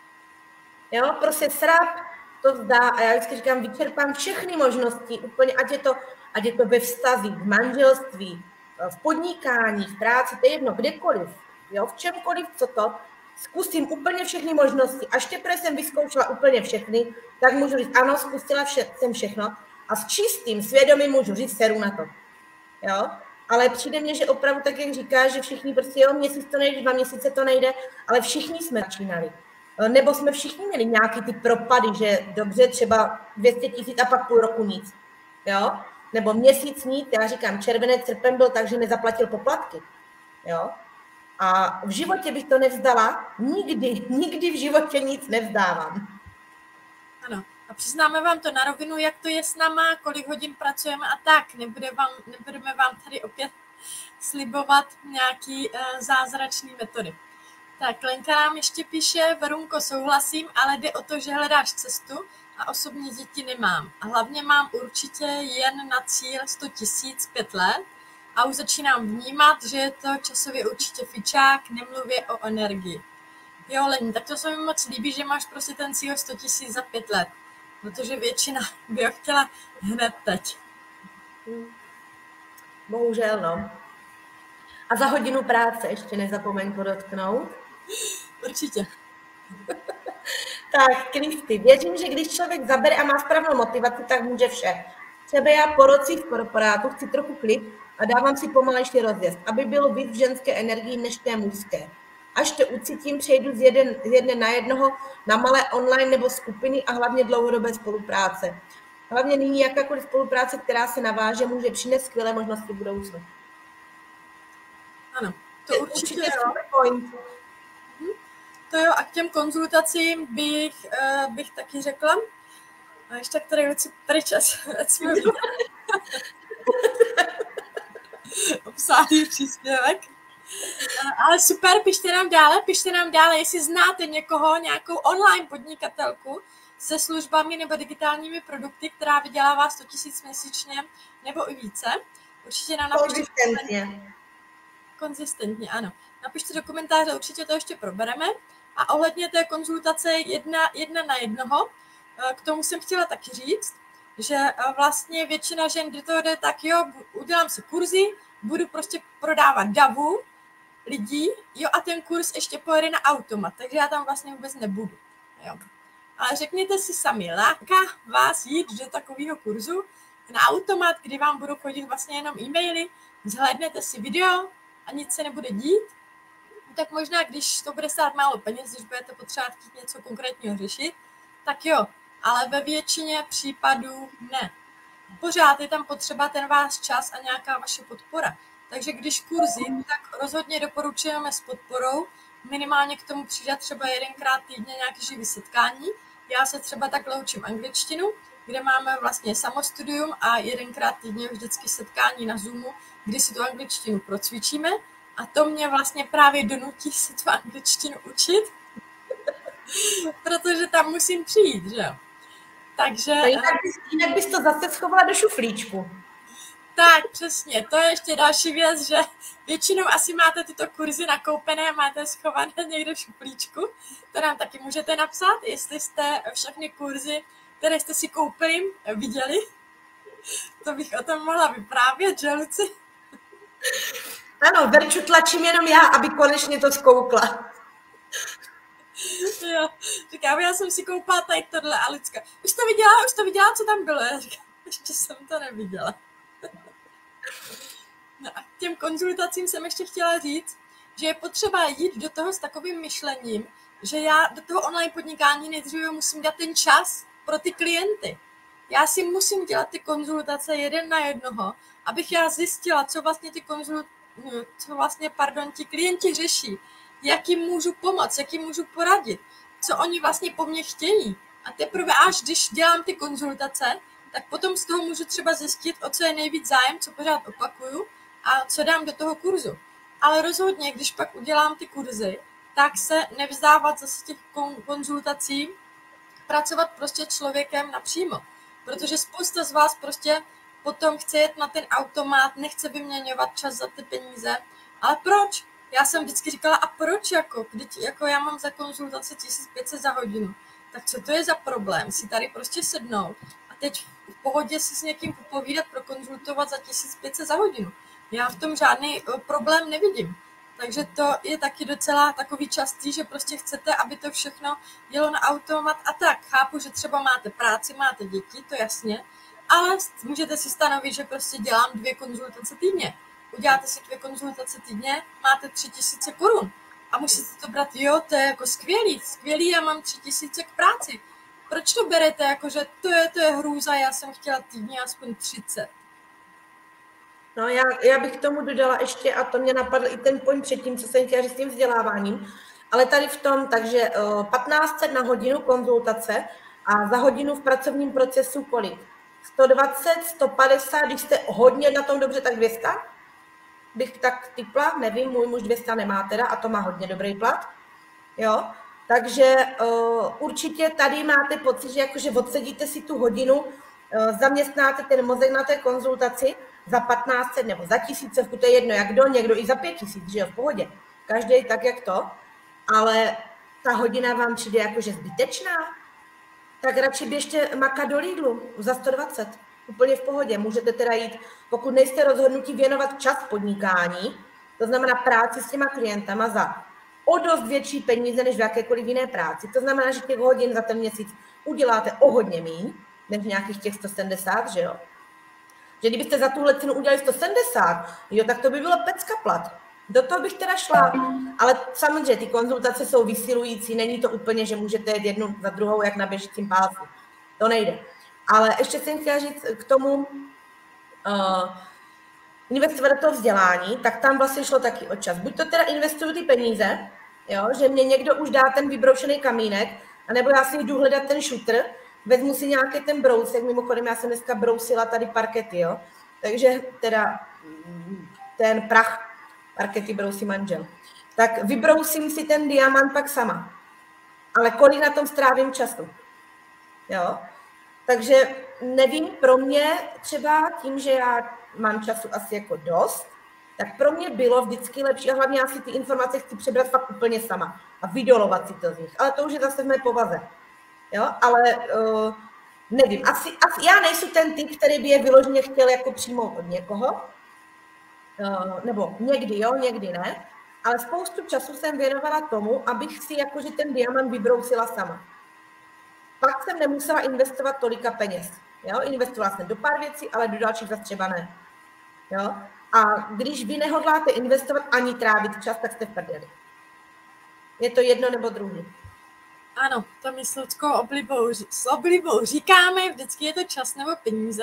Jo, prostě srab to vzdá a já vždycky říkám, vyčerpám všechny možnosti, úplně, ať je to, ať je to ve vztazích, v manželství, v podnikání, v práci, to je jedno, kdekoliv, jo, v čemkoliv, co to, zkusím úplně všechny možnosti. Až teprve jsem vyzkoušela úplně všechny, tak můžu říct, ano, zkusila vše, jsem všechno a s čistým svědomím můžu říct, seru na to. Jo? Ale přijde mně, že opravdu tak, jak říkáš, že všichni prostě, jo, měsíc to nejde, dva měsíce to nejde, ale všichni jsme začínali. Nebo jsme všichni měli nějaký ty propady, že dobře, třeba dvě stě tisíc a pak půl roku nic. Jo? Nebo měsíc nic, já říkám, červenec, srpen byl tak, že nezaplatil poplatky. Jo? A v životě bych to nevzdala, nikdy, nikdy v životě nic nevzdávám. Ano. A přiznáme vám to na rovinu, jak to je s náma, kolik hodin pracujeme a tak. Nebude vám, nebudeme vám tady opět slibovat nějaký uh, zázračný metody. Tak, Lenka nám ještě píše, Verunko, souhlasím, ale jde o to, že hledáš cestu a osobní děti nemám. A hlavně mám určitě jen na cíl sto tisíc pět let a už začínám vnímat, že je to časově určitě fičák, nemluvě o energii. Jo, Lení, tak to se mi moc líbí, že máš prostě ten cíl sto tisíc za pět let. Protože většina by ho chtěla hned teď. Bohužel, no. A za hodinu práce ještě nezapomeň podotknout. Určitě. Tak, Kristy, věřím, že když člověk zabere a má správnou motivaci, tak může vše. Třeba já po roci v korporátu chci trochu klid a dávám si pomalejší rozjezd, aby bylo víc ženské energii než té mužské. Až to ucítím, přejdu z, jeden, z jedné na jednoho na malé online nebo skupiny a hlavně dlouhodobé spolupráce. Hlavně nyní jakákoliv spolupráce, která se naváže, může přinést skvělé možnosti v budoucnu. Ano, to určitě, určitě jo. Point. To jo, a k těm konzultacím bych, uh, bych taky řekla. A ještě tak tady věci pryč, ať jsme viděli. Obsáhlý příspěvek. Ale super, pište nám dále, pište nám dále, jestli znáte někoho, nějakou online podnikatelku se službami nebo digitálními produkty, která vydělává sto tisíc měsíčně nebo i více. Určitě nám napište. Konzistentně. Konzistentně, ano. Napište do komentáře, určitě to ještě probereme. A ohledně té konzultace jedna, jedna na jednoho, k tomu jsem chtěla taky říct, že vlastně většina žen, kdy to jde, tak jo, udělám si kurzy, budu prostě prodávat davu lidí, jo, a ten kurz ještě pojede na automat, takže já tam vlastně vůbec nebudu, jo. Ale řekněte si sami, láká vás jít do takového kurzu na automat, kdy vám budou chodit vlastně jenom e-maily, zhlédnete si video a nic se nebude dít, tak možná, když to bude stát málo peněz, když budete potřebovat něco konkrétního řešit, tak jo, ale ve většině případů ne. Pořád je tam potřeba ten váš čas a nějaká vaše podpora. Takže když kurzy, tak rozhodně doporučujeme s podporou, minimálně k tomu přidat třeba jedenkrát týdně nějaké živý setkání. Já se třeba takhle učím angličtinu, kde máme vlastně samostudium a jedenkrát týdně vždycky setkání na Zoomu, kdy si tu angličtinu procvičíme. A to mě vlastně právě donutí se tu angličtinu učit, protože tam musím přijít, že jo. Takže... Jinak bys, jinak bys to zase schovala do šuflíčku. Tak, přesně. To je ještě další věc, že většinou asi máte tyto kurzy nakoupené a máte schované někde v šuflíčku. To nám taky můžete napsat, jestli jste všechny kurzy, které jste si koupili, viděli. To bych o tom mohla vyprávět, že Luci? Ano, Verču tlačím jenom já, aby konečně to zkoukla. Jo, říkám, já jsem si koupala tady tohle a Lucka, už to viděla, už to viděla, co tam bylo? Já říkám, ještě jsem to neviděla. No a k těm konzultacím jsem ještě chtěla říct, že je potřeba jít do toho s takovým myšlením, že já do toho online podnikání nejdříve musím dát ten čas pro ty klienty. Já si musím dělat ty konzultace jeden na jednoho, abych já zjistila, co vlastně ty konzultace, co vlastně, pardon, ti klienti řeší, jak jim můžu pomoct, jak jim můžu poradit, co oni vlastně po mně chtějí. A teprve až když dělám ty konzultace, tak potom z toho můžu třeba zjistit, o co je nejvíc zájem, co pořád opakuju a co dám do toho kurzu. Ale rozhodně, když pak udělám ty kurzy, tak se nevzdávat zase těch konzultací, pracovat prostě člověkem napřímo. Protože spousta z vás prostě potom chce jet na ten automat, nechce vyměňovat čas za ty peníze. Ale proč? Já jsem vždycky říkala, a proč jako? Když jako já mám za konzultaci tisíc pět set za hodinu. Tak co to je za problém? Si tady prostě sednout a teď v pohodě si s někým popovídat, prokonzultovat za tisíc pět set za hodinu. Já v tom žádný problém nevidím. Takže to je taky docela takový častý, že prostě chcete, aby to všechno jelo na automat a tak. Chápu, že třeba máte práci, máte děti, to jasně, ale můžete si stanovit, že prostě dělám dvě konzultace týdně. Uděláte si dvě konzultace týdně, máte tři tisíce korun. A musíte to brát, jo, to je jako skvělý, skvělý, já mám tři tisíce k práci. Proč to berete, jakože to je, to je hrůza, já jsem chtěla týdně aspoň třicet. No já, já bych k tomu dodala ještě, a to mě napadl i ten point předtím, co jsem chtěla říct s tím vzděláváním, ale tady v tom, takže patnáct set na hodinu konzultace a za hodinu v pracovním procesu kolik? sto dvacet, sto padesát, když jste hodně na tom dobře, tak dvě stě? Bych tak typla, nevím, můj muž dvě stě nemá teda a to má hodně dobrý plat, jo. Takže uh, určitě tady máte pocit, že jakože odsedíte si tu hodinu, uh, zaměstnáte ten mozek na té konzultaci za patnáct set nebo za tisícovku, to je jedno, jak kdo, někdo i za pět tisíc, že jo, v pohodě. Každý tak, jak to, ale ta hodina vám přijde jakože zbytečná, tak radši běžte makat do Lidlu za sto dvacet. Úplně v pohodě. Můžete teda jít, pokud nejste rozhodnutí věnovat čas podnikání, to znamená práci s těma klientama za o dost větší peníze než v jakékoliv jiné práci. To znamená, že těch hodin za ten měsíc uděláte o hodně míň, než nějakých těch sto sedmdesát, že jo? Že kdybyste za tuhle cenu udělali sto sedmdesát, jo, tak to by bylo pecka plat. Do toho bych teda šla. Ale samozřejmě ty konzultace jsou vysilující, není to úplně, že můžete jít jednu za druhou, jak na běžícím pásu. To nejde. Ale ještě jsem chtěla říct k tomu uh, investovat do toho vzdělání, tak tam vlastně šlo taky o čas. Buď to teda investuju ty peníze, jo, že mě někdo už dá ten vybroušený kamínek, anebo já si jdu hledat ten šutr, vezmu si nějaký ten brousek, mimochodem já jsem dneska brousila tady parkety, jo, takže teda ten prach parkety brousí manžel. Tak vybrousím si ten diamant pak sama. Ale kolik na tom strávím času, jo. Takže nevím, pro mě třeba tím, že já mám času asi jako dost, tak pro mě bylo vždycky lepší a hlavně já si ty informace chci přebrat fakt úplně sama a vydolovat si to z nich. Ale to už je zase v mé povaze. Jo, ale uh, nevím, asi, asi já nejsem ten typ, který by je vyloženě chtěl jako přímo od někoho, uh, nebo někdy jo, někdy ne, ale spoustu času jsem věnovala tomu, abych si jakože ten diamant vybrousila sama. Pak jsem nemusela investovat tolika peněz. Jo? Investovala jsem do pár věcí, ale do dalších zase třeba ne. Jo? A když vy nehodláte investovat ani trávit čas, tak jste v prdeli. Je to jedno nebo druhý. Ano, to my s lidskou oblibou, s oblibou říkáme, vždycky je to čas nebo peníze.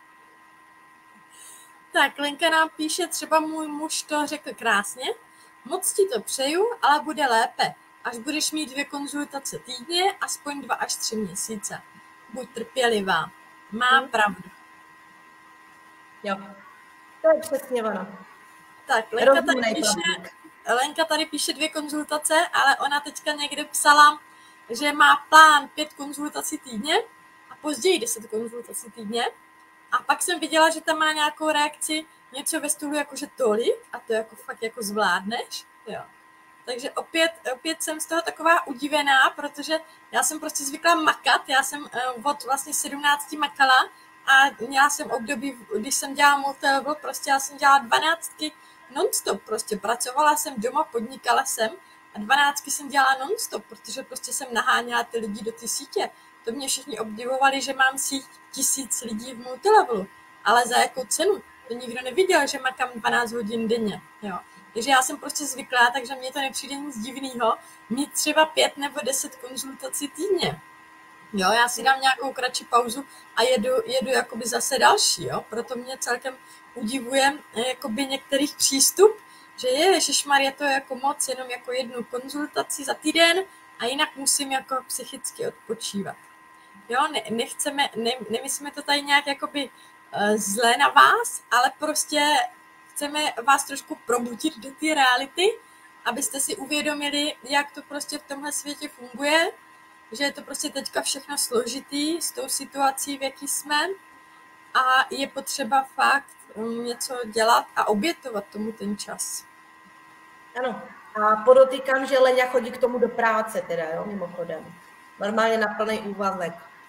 Tak, Lenka nám píše, třeba můj muž to řekl krásně, moc ti to přeju, ale bude lépe, až budeš mít dvě konzultace týdně, aspoň dva až tři měsíce. Buď trpělivá. Má hmm. pravdu. Jo, to je přesně ono. Tak, Lenka tady, píše, Lenka tady píše dvě konzultace, ale ona teďka někde psala, že má plán pět konzultací týdně a později deset konzultací týdně. A pak jsem viděla, že tam má nějakou reakci, něco ve stylu jakože tolik a to jako fakt jako zvládneš. Jo. Takže opět, opět jsem z toho taková udivená, protože já jsem prostě zvykla makat, já jsem od vlastně sedmnácti makala a měla jsem období, když jsem dělala multilevel, prostě já jsem dělala dvanáctky non-stop, prostě pracovala jsem doma, podnikala jsem a dvanáctky jsem dělala non-stop, protože prostě jsem naháněla ty lidi do té sítě. To mě všichni obdivovali, že mám síť tisíc lidí v multilevelu, ale za jakou cenu? To nikdo neviděl, že makám dvanáct hodin denně, jo. Takže já jsem prostě zvyklá, takže mně to nepřijde nic divného mít třeba pět nebo deset konzultací týdně. Jo, já si dám nějakou kratší pauzu a jedu, jedu jakoby zase další, jo. Proto mě celkem udivuje jakoby některých přístup, že je, ježišmarja, to je jako moc, jenom jako jednu konzultaci za týden a jinak musím jako psychicky odpočívat. Jo, ne, nechceme, ne, nemyslíme to tady nějak jakoby uh, zlé na vás, ale prostě chceme vás trošku probudit do té reality, abyste si uvědomili, jak to prostě v tomhle světě funguje, že je to prostě teďka všechno složitý s tou situací, v jaký jsme a je potřeba fakt něco dělat a obětovat tomu ten čas. Ano, a podotýkám, že Leňa chodí k tomu do práce teda, jo, mimochodem. Normálně na plný úvazek.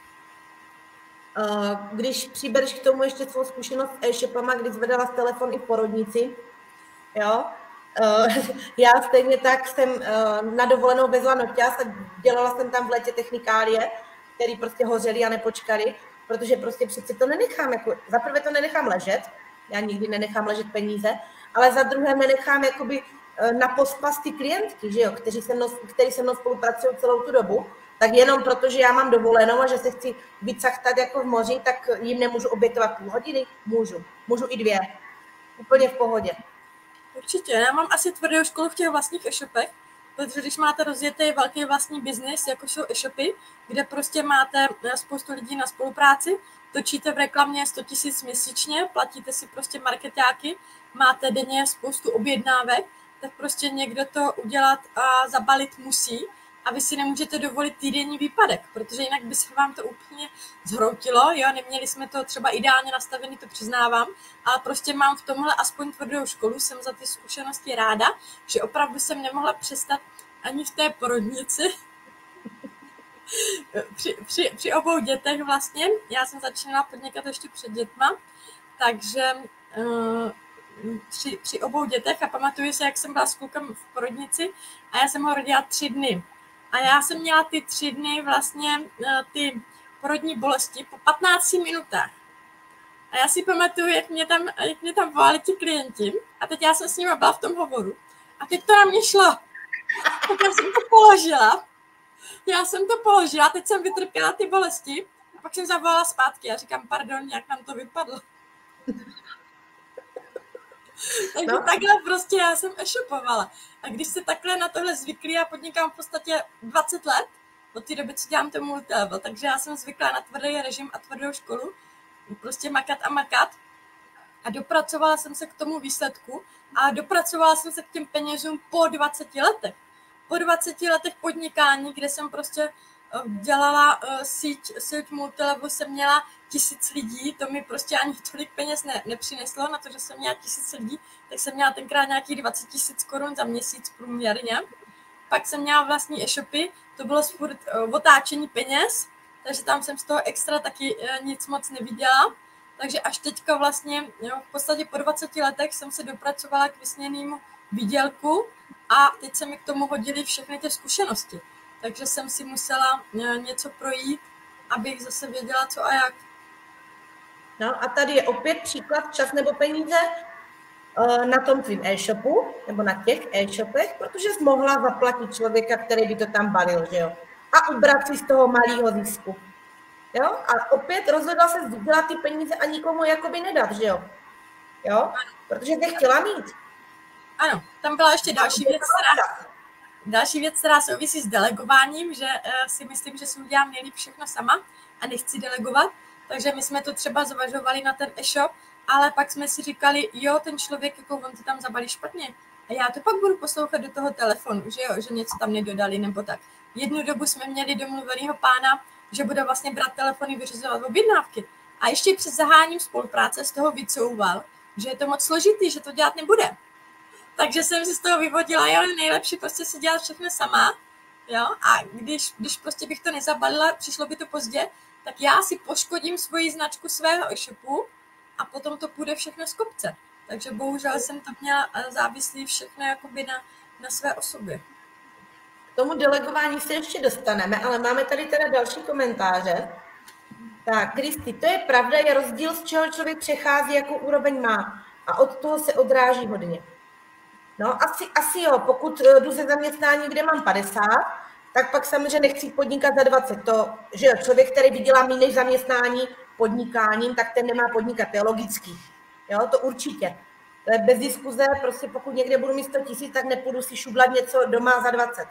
Když přibereš k tomu ještě svou zkušenost s e-shopama, kdy zvedala z telefon i v porodnici, jo, já stejně tak jsem na dovolenou vezla noťaz a dělala jsem tam v létě technikálie, který prostě hořely a nepočkali, protože prostě přece to nenechám, jako, za prvé to nenechám ležet, já nikdy nenechám ležet peníze, ale za druhé nenechám jakoby na pospas ty klientky, že jo, kteří se mnou, kteří se mnou spolupracují celou tu dobu, tak jenom protože já mám dovolenou a že se chci vycachtat jako v moři, tak jim nemůžu obětovat půl hodiny? Můžu. Můžu i dvě. Úplně v pohodě. Určitě. Já mám asi tvrdou školu v těch vlastních e-shopech, protože když máte rozjetý velký vlastní biznis, jako jsou e-shopy, kde prostě máte spoustu lidí na spolupráci, točíte v reklamě sto tisíc měsíčně, platíte si prostě marketáky, máte denně spoustu objednávek, tak prostě někdo to udělat a zabalit musí a vy si nemůžete dovolit týdenní výpadek, protože jinak by se vám to úplně zhroutilo, jo, neměli jsme to třeba ideálně nastavený, to přiznávám, ale prostě mám v tomhle aspoň tvrdou školu, jsem za ty zkušenosti ráda, že opravdu jsem nemohla přestat ani v té porodnici, při, při, při obou dětech vlastně, já jsem začínala podnikat ještě před dětma, takže uh, při, při obou dětech a pamatuju se, jak jsem byla s klukem v porodnici a já jsem ho rodila tři dny. A já jsem měla ty tři dny vlastně ty porodní bolesti po patnácti minutách. A já si pamatuju, jak mě tam, jak mě tam volali ti klienti a teď já jsem s nimi byla v tom hovoru a teď to na mě šlo. Tak já jsem to položila. Já jsem to položila, teď jsem vytrpěla ty bolesti a pak jsem zavolala zpátky a říkám, pardon, jak nám to vypadlo. Takže no. Takhle prostě já jsem e-shopovala. A když se takhle na tohle zvyklí, já podnikám v podstatě dvacet let, od té doby, co dělám ten multilevel, takže já jsem zvyklá na tvrdý režim a tvrdou školu, prostě makat a makat. A dopracovala jsem se k tomu výsledku a dopracovala jsem se k těm penězům po dvaceti letech. Po dvaceti letech podnikání, kde jsem prostě dělala uh, síť, síť multilevel, jsem měla tisíc lidí, to mi prostě ani tolik peněz ne, nepřineslo, na to, že jsem měla tisíc lidí, tak jsem měla tenkrát nějakých dvacet tisíc korun za měsíc průměrně. Pak jsem měla vlastní e-shopy, to bylo furt uh, otáčení peněz, takže tam jsem z toho extra taky uh, nic moc neviděla. Takže až teďka vlastně, jo, v podstatě po dvaceti letech jsem se dopracovala k vysněnému výdělku a teď se mi k tomu hodily všechny ty zkušenosti. Takže jsem si musela něco projít, abych zase věděla, co a jak. No a tady je opět příklad čas nebo peníze na tom tvým e-shopu, nebo na těch e-shopech, protože jsi mohla zaplatit člověka, který by to tam balil, že jo? A ubrat si z toho malého zisku. Jo? A opět rozhodla se vydělat ty peníze a nikomu jakoby nedat, že jo? Jo? Protože jsi chtěla mít. Ano, tam byla ještě další věc, která, další věc, která souvisí s delegováním, že uh, si myslím, že si udělám nejlíp všechno sama a nechci delegovat, takže my jsme to třeba zvažovali na ten e-shop, ale pak jsme si říkali, jo, ten člověk, jako on to tam zabalí špatně a já to pak budu poslouchat do toho telefonu, že jo, že něco tam nedodali nebo tak. Jednu dobu jsme měli domluvenýho pána, že bude vlastně brát telefony, vyřizovat objednávky a ještě před zahájením spolupráce z toho vycouval, že je to moc složitý, že to dělat nebude. Takže jsem si z toho vyvodila, jo, nejlepší prostě si dělat všechno sama, jo, a když, když prostě bych to nezabalila, přišlo by to pozdě, tak já si poškodím svoji značku svého e-shopu a potom to půjde všechno z kopce. Takže bohužel jsem to měla závislý všechno jakoby na, na své osobě. K tomu delegování se ještě dostaneme, ale máme tady teda další komentáře. Tak, Kristi, to je pravda, je rozdíl, z čeho člověk přechází, jakou úroveň má a od toho se odráží hodně. No, asi, asi jo, pokud jdu ze zaměstnání, kde mám padesát, tak pak samozřejmě nechci podnikat za dvacet. To, že člověk, který vydělá méně než zaměstnání podnikáním, tak ten nemá podnikat, to je logický. Jo, to určitě. To je bez diskuze, prostě pokud někde budu mít sto tisíc, tak nepůjdu si šublat něco doma za dvacet.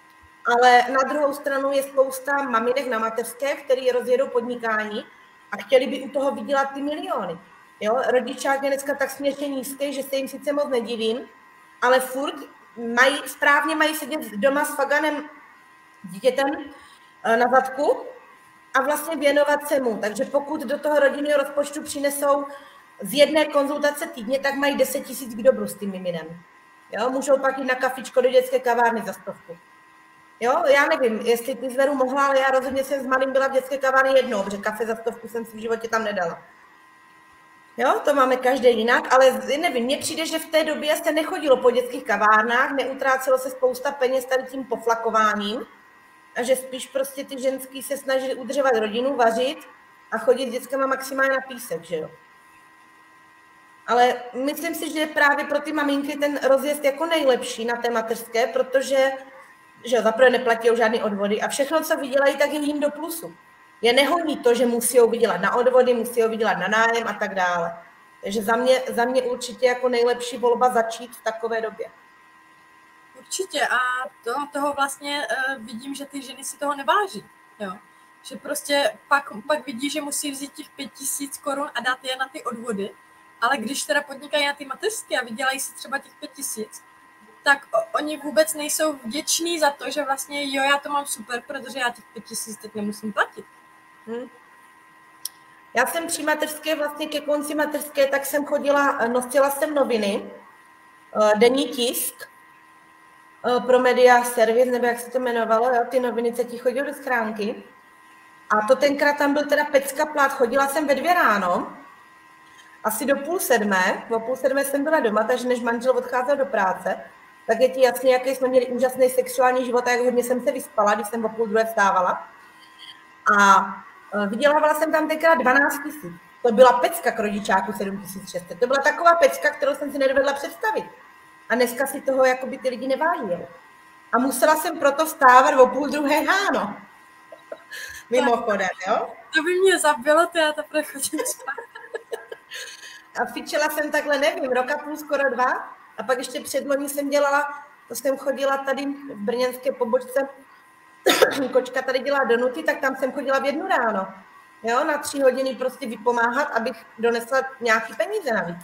Ale na druhou stranu je spousta maminek na mateřské, který rozjedou podnikání a chtěli by u toho vydělat ty miliony. Jo, rodičák je dneska tak směšně nízký, že se jim sice moc nedivím, ale furt mají, správně mají sedět doma s Faganem dítětem na zadku a vlastně věnovat se mu. Takže pokud do toho rodinného rozpočtu přinesou z jedné konzultace týdně, tak mají deset tisíc k dobru s tím miminem. Jo, můžou pak jít na kafičko do dětské kavárny za stovku. Jo, já nevím, jestli ty zveru mohla, ale já rozhodně jsem s malým byla v dětské kavárně jednou, protože kafe za stovku jsem si v životě tam nedala. Jo, to máme každý jinak, ale nevím, mně přijde, že v té době se nechodilo po dětských kavárnách, neutrácelo se spousta peněz tady tím poflakováním a že spíš prostě ty ženský se snažili udržovat rodinu, vařit a chodit s dětskama maximálně na písek, že jo. Ale myslím si, že je právě pro ty maminky ten rozjezd jako nejlepší na té mateřské, protože že zaprvé neplatí žádný odvody a všechno, co vydělají, tak je jim do plusu. Je nehoní to, že musí vydělat na odvody, musí vydělat na nájem a tak dále. Takže za mě, za mě určitě jako nejlepší volba začít v takové době. Určitě a to, toho vlastně uh, vidím, že ty ženy si toho neváží. Jo. Že prostě pak, pak vidí, že musí vzít těch pět tisíc korun a dát je na ty odvody, ale když teda podnikají na ty mateřské a vydělají si třeba těch pět tisíc, tak oni vůbec nejsou vděční za to, že vlastně jo, já to mám super, protože já těch pět tisíc teď nemusím platit. Hmm. Já jsem při mateřské, vlastně ke konci mateřské, tak jsem chodila, nosila jsem noviny, denní tisk pro Media Service, nebo jak se to jmenovalo, jo, ty noviny, co ti chodily do schránky. A to tenkrát tam byl teda pecka plát, chodila jsem ve dvě ráno, asi do půl sedmé, o půl sedmé jsem byla doma, takže než manžel odcházel do práce, tak je ti jasně, jaký jsme měli úžasný sexuální život a jak hodně jsem se vyspala, když jsem o půl druhé vstávala. A vydělávala jsem tam tenkrát dvanáct tisíc. To byla pecka k rodičáku sedm tisíc šest set. To byla taková pecka, kterou jsem si nedovedla představit. A dneska si toho jakoby ty lidi neváží. A musela jsem proto vstávat o půl druhé ráno. Mimochodem, jo? To by mě zabilo, to já teprve chodím spát. A fičela jsem takhle, nevím, roka půl, skoro dva. A pak ještě předloni jsem dělala, to jsem chodila tady v brněnské pobočce, kočka tady dělá donuty, tak tam jsem chodila v jednu ráno. Jo, na tři hodiny prostě vypomáhat, abych donesla nějaký peníze navíc.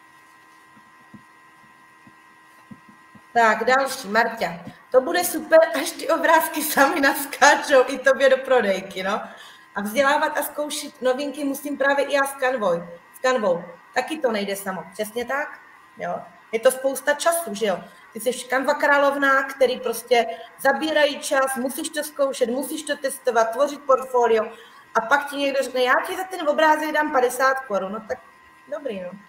Tak, další, Marťa. To bude super, až ty obrázky sami naskáčou i tobě do prodejky, no. A vzdělávat a zkoušet novinky musím právě i já s Canvou. S Canvou. Taky to nejde samo. Přesně tak, jo. Je to spousta času, že jo. Ty jsi Canva královna, který prostě zabírají čas, musíš to zkoušet, musíš to testovat, tvořit portfolio a pak ti někdo řekne, já ti za ten obrázek dám padesát korun, no tak dobrý, no.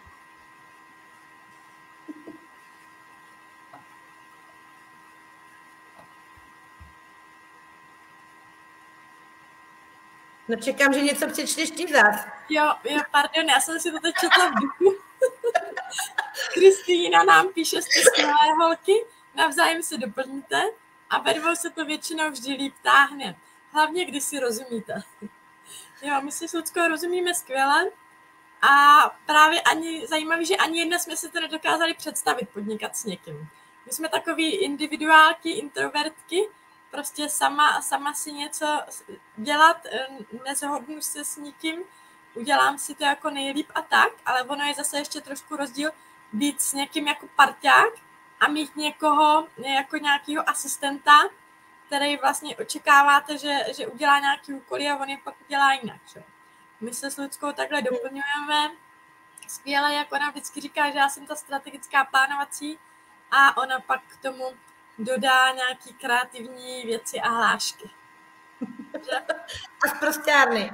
No čekám, že něco přečteš ty zás. Jo, jo, pardon, já jsem si to teď četla v duchu. Kristýna nám píše, jste skvělé holky, navzájem se doplníte a ve dvou se to většinou vždy líp táhne. Hlavně, když si rozumíte. Jo, my si s Luckou rozumíme skvěle a právě ani zajímavé, že ani jedna jsme si to nedokázali představit podnikat s někým. My jsme takový individuálky, introvertky, prostě sama, sama si něco dělat, nezhodnu se s nikým, udělám si to jako nejlíp a tak, ale ono je zase ještě trošku rozdíl být s někým jako parťák a mít někoho jako nějakého asistenta, který vlastně očekáváte, že, že udělá nějaký úkoly a on je pak udělá jinak. Že? My se s Luckou takhle doplňujeme skvěle, jak ona vždycky říká, že já jsem ta strategická plánovací a ona pak k tomu dodá nějaký kreativní věci a hlášky. A zprosťárny.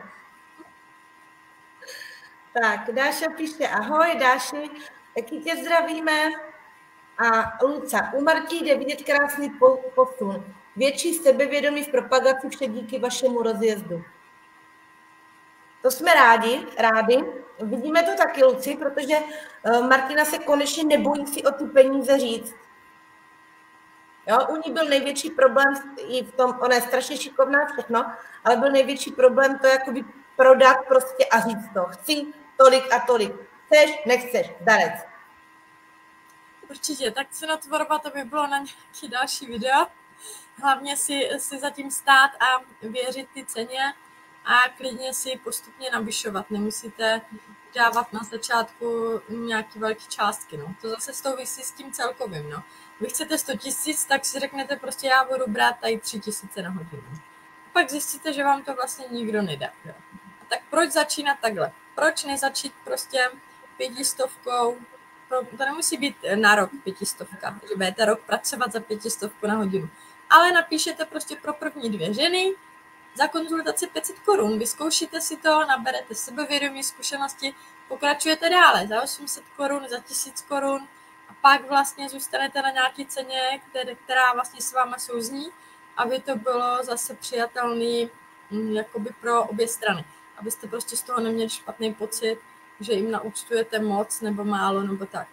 Tak, Dáša píše, ahoj, Dáši, taky tě zdravíme. A Luca, u Marti jde vidět krásný posun. Větší sebevědomí v propagaci vše díky vašemu rozjezdu. To jsme rádi, rádi. Vidíme to taky, Luci, protože Martina se konečně nebojí si o ty peníze říct. Jo, u ní byl největší problém i v tom, ona je strašně šikovná všechno, ale byl největší problém to jakoby prodat prostě a říct to. Chci tolik a tolik. Chceš, nechceš, darec. Určitě, tak cena tvorba to by bylo na nějaký další video. Hlavně si, si zatím stát a věřit ty ceně a klidně si postupně navyšovat. Nemusíte dávat na začátku nějaké velké částky. No. To zase souvisí s tím celkovým. No. Vy chcete sto tisíc, tak si řeknete prostě já budu brát tady tři tisíce na hodinu. A pak zjistíte, že vám to vlastně nikdo nedá. Jo. A tak proč začínat takhle? Proč nezačít prostě pětistovkou? To nemusí být na rok pětistovka, že budete rok pracovat za pětistovku na hodinu. Ale napíšete prostě pro první dvě ženy za konzultaci pět set korun. Vyzkoušíte si to, naberete sebevědomí, zkušenosti, pokračujete dále za osm set korun, za tisíc korun a pak vlastně zůstanete na nějaké ceně, které, která vlastně s váma souzní, aby to bylo zase přijatelný jakoby pro obě strany. Abyste prostě z toho neměli špatný pocit, že jim naúčtujete moc nebo málo nebo tak.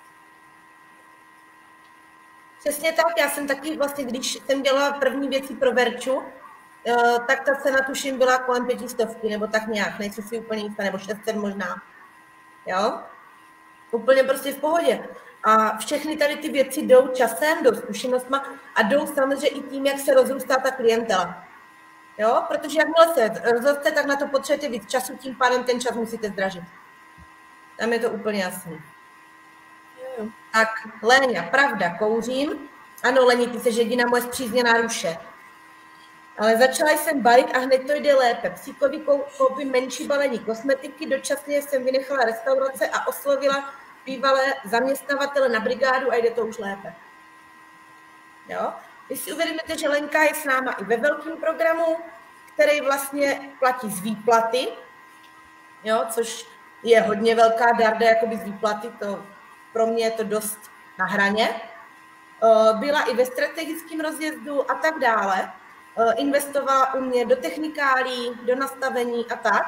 Přesně tak, já jsem taky vlastně, když jsem dělala první věci pro Verču, tak ta cena tuším byla kolem pětistovky, nebo tak nějak, nejsem si úplně jistá, nebo šest set možná. Jo? Úplně prostě v pohodě. A všechny tady ty věci jdou časem, jdou zkušenostma a jdou samozřejmě i tím, jak se rozrůstá ta klientela. Jo? Protože jakmile se rozroste, tak na to potřebujete víc času, tím pádem ten čas musíte zdražit. Tam je to úplně jasný. Jo. Tak, Léňa, pravda, kouřím. Ano, Leni, ty jsi jediná moje zpřízněná ruše. Ale začala jsem balit a hned to jde lépe. Psíkovi koupím menší balení kosmetiky, dočasně jsem vynechala restaurace a oslovila bývalé zaměstnavatele na brigádu a jde to už lépe. Jo? Vy si uvědomíte, že Lenka je s náma i ve velkém programu, který vlastně platí z výplaty, jo? Což je hodně velká darda jakoby z výplaty, to pro mě je to dost na hraně. Byla i ve strategickém rozjezdu a tak dále. Investovala u mě do technikálí, do nastavení a tak.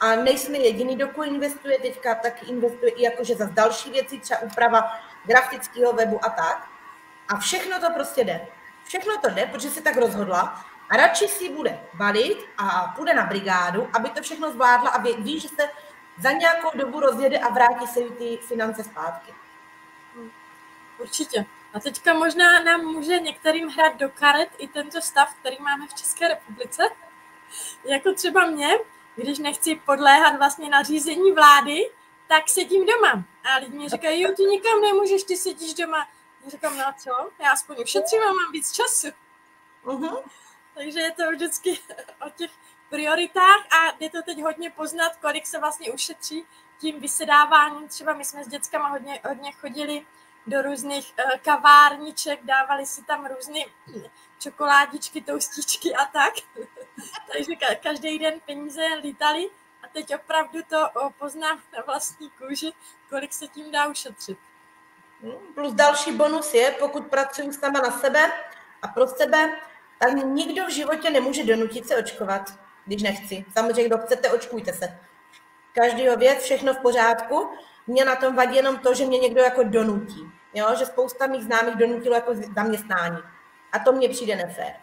a nejsme jediný, do koho investuje, teďka taky investuje i jakože za další věci, třeba úprava grafického webu a tak. A všechno to prostě jde. Všechno to jde, protože se tak rozhodla a radši si bude balit a půjde na brigádu, aby to všechno zvládla a ví, ví že se za nějakou dobu rozjede a vrátí se ty finance zpátky. Určitě. A teďka možná nám může některým hrát do karet i tento stav, který máme v České republice. Jako třeba mě, když nechci podléhat vlastně nařízení vlády, tak sedím doma. A lidi mi říkají, jo, ty nikam nemůžeš, ty sedíš doma. Já říkám, no a co? Já aspoň ušetřím a mám víc času. Uh-huh. Takže je to vždycky o těch prioritách a je to teď hodně poznat, kolik se vlastně ušetří tím vysedáváním. Třeba my jsme s dětskama hodně, hodně chodili do různých uh, kavárniček, dávali si tam různé čokoládičky, toustičky a tak. Takže ka- každý den peníze lítaly a teď opravdu to uh, poznám na vlastní kůži, kolik se tím dá ušetřit. Plus další bonus je, pokud pracuji sama na sebe a pro sebe, tak nikdo v životě nemůže donutit se očkovat, když nechci. Samozřejmě, kdo chcete, očkujte se. Každýho věc, všechno v pořádku. Mě na tom vadí jenom to, že mě někdo jako donutí. Jo? Že spousta mých známých donutilo jako zaměstnání. A to mně přijde nefér.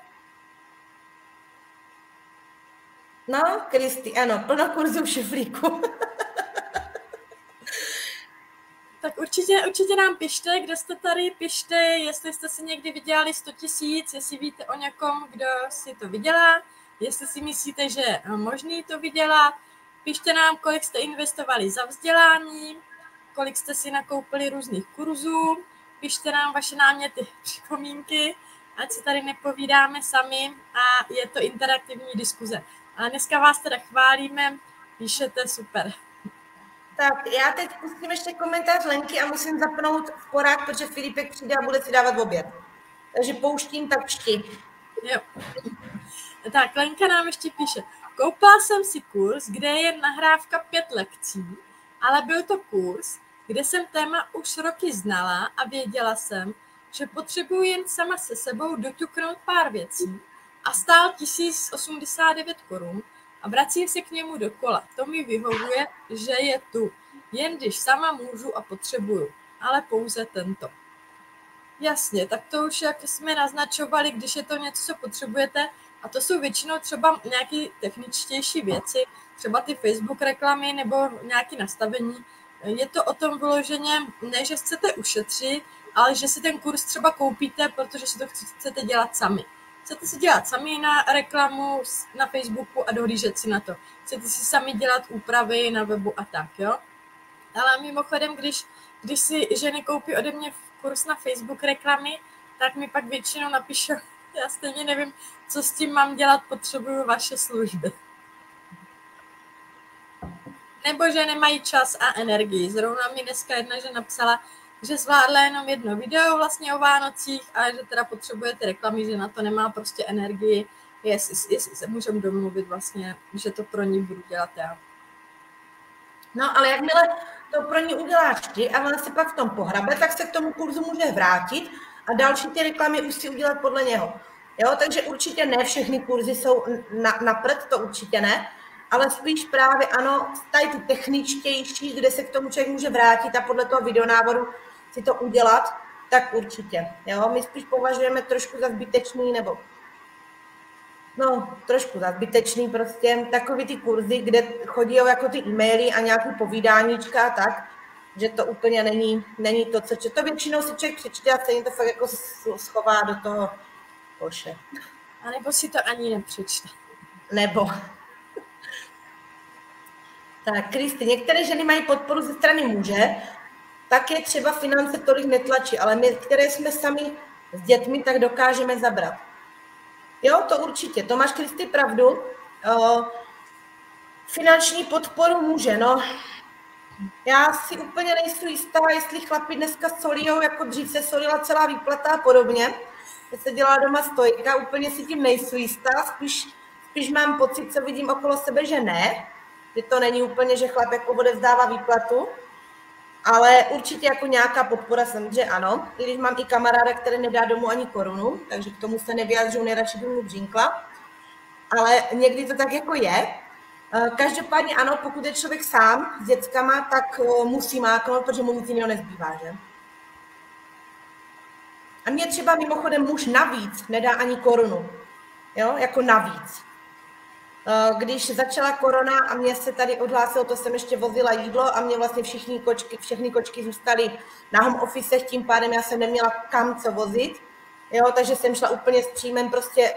No, Kristi, ano, plno kurzů v šuflíku. Tak určitě, určitě nám pište, kde jste tady, pište, jestli jste si někdy vydělali sto tisíc, jestli víte o někom, kdo si to vydělá, jestli si myslíte, že je možný to vydělat, pište nám, kolik jste investovali za vzdělání, kolik jste si nakoupili různých kurzů, pište nám vaše náměty, připomínky, ať si tady nepovídáme sami a je to interaktivní diskuze. A dneska vás teda chválíme, píšete super. Tak já teď pustím ještě komentář Lenky a musím zapnout sporák, protože Filipek přijde a bude si dávat oběd. Takže pouštím, tak čti. Jo. Tak Lenka nám ještě píše. Koupila jsem si kurz, kde je nahrávka pět lekcí, ale byl to kurz, kde jsem téma už roky znala a věděla jsem, že potřebuji jen sama se sebou doťuknout pár věcí a stál tisíc osmdesát devět korun a vracím se k němu dokola. To mi vyhovuje, že je tu, jen když sama můžu a potřebuju, ale pouze tento. Jasně, tak to už, jak jsme naznačovali, když je to něco, co potřebujete, a to jsou většinou třeba nějaké techničtější věci, třeba ty Facebook reklamy nebo nějaké nastavení. Je to o tom vyloženě, ne, že chcete ušetřit, ale že si ten kurz třeba koupíte, protože si to chcete dělat sami. Chcete si dělat sami na reklamu na Facebooku a dohlížet si na to. Chcete si sami dělat úpravy na webu a tak, jo? Ale mimochodem, když, když si ženy koupí ode mě kurz na Facebook reklamy, tak mi pak většinou napíšou, já stejně nevím, co s tím mám dělat, potřebuju vaše služby. Nebo že nemají čas a energii. Zrovna mi dneska jedna žena napsala, že zvládla jenom jedno video vlastně o Vánocích a že teda potřebuje ty reklamy, že na to nemá prostě energii, jestli, jestli se můžeme domluvit vlastně, že to pro ní budu dělat já. No, ale jakmile to pro ní uděláš ty a ona se pak v tom pohrabe, tak se k tomu kurzu může vrátit a další ty reklamy už si udělat podle něho. Jo, takže určitě ne všechny kurzy jsou na, na prd, to určitě ne, ale spíš právě ano, tady ty techničtější, kde se k tomu člověk může vrátit a podle toho videonávodu si to udělat, tak určitě. Jo, my spíš považujeme trošku za zbytečný, nebo no, trošku za zbytečný prostě, takový ty kurzy, kde chodí jako ty e-maily a nějaký povídáníčka a tak, že to úplně není, není to, co to většinou si člověk přečte a stejně to fakt jako schová do toho koše. A nebo si to ani nepřečte. Nebo. Tak, Kristi, některé ženy mají podporu ze strany muže, tak je třeba finance tolik netlačí, ale my, které jsme sami s dětmi, tak dokážeme zabrat. Jo, to určitě, to máš, Kristi, pravdu. O, finanční podporu muže, no. Já si úplně nejsem jistá, jestli chlapi dneska solijou, jako dřív se solila celá výplata a podobně. Když se dělá doma stojka, úplně si tím nejsem jistá, spíš, spíš mám pocit, co vidím okolo sebe, že ne. Že to není úplně, že chlap jako odevzdává výplatu, ale určitě jako nějaká podpora samozřejmě ano. I když mám i kamaráda, který nedá domů ani korunu, takže k tomu se nevyjadřuju, nejradši by mu břínkla. Ale někdy to tak jako je. Každopádně ano, pokud je člověk sám s dětskama, tak musí máknout, protože mu nic jiného nezbývá, že? A mě třeba mimochodem muž navíc nedá ani korunu, jo, jako navíc. Když začala korona a mě se tady odhlásilo, to jsem ještě vozila jídlo a mě vlastně všichni kočky, všechny kočky zůstaly na home office, tím pádem já jsem neměla kam co vozit, jo, takže jsem šla úplně s příjmem prostě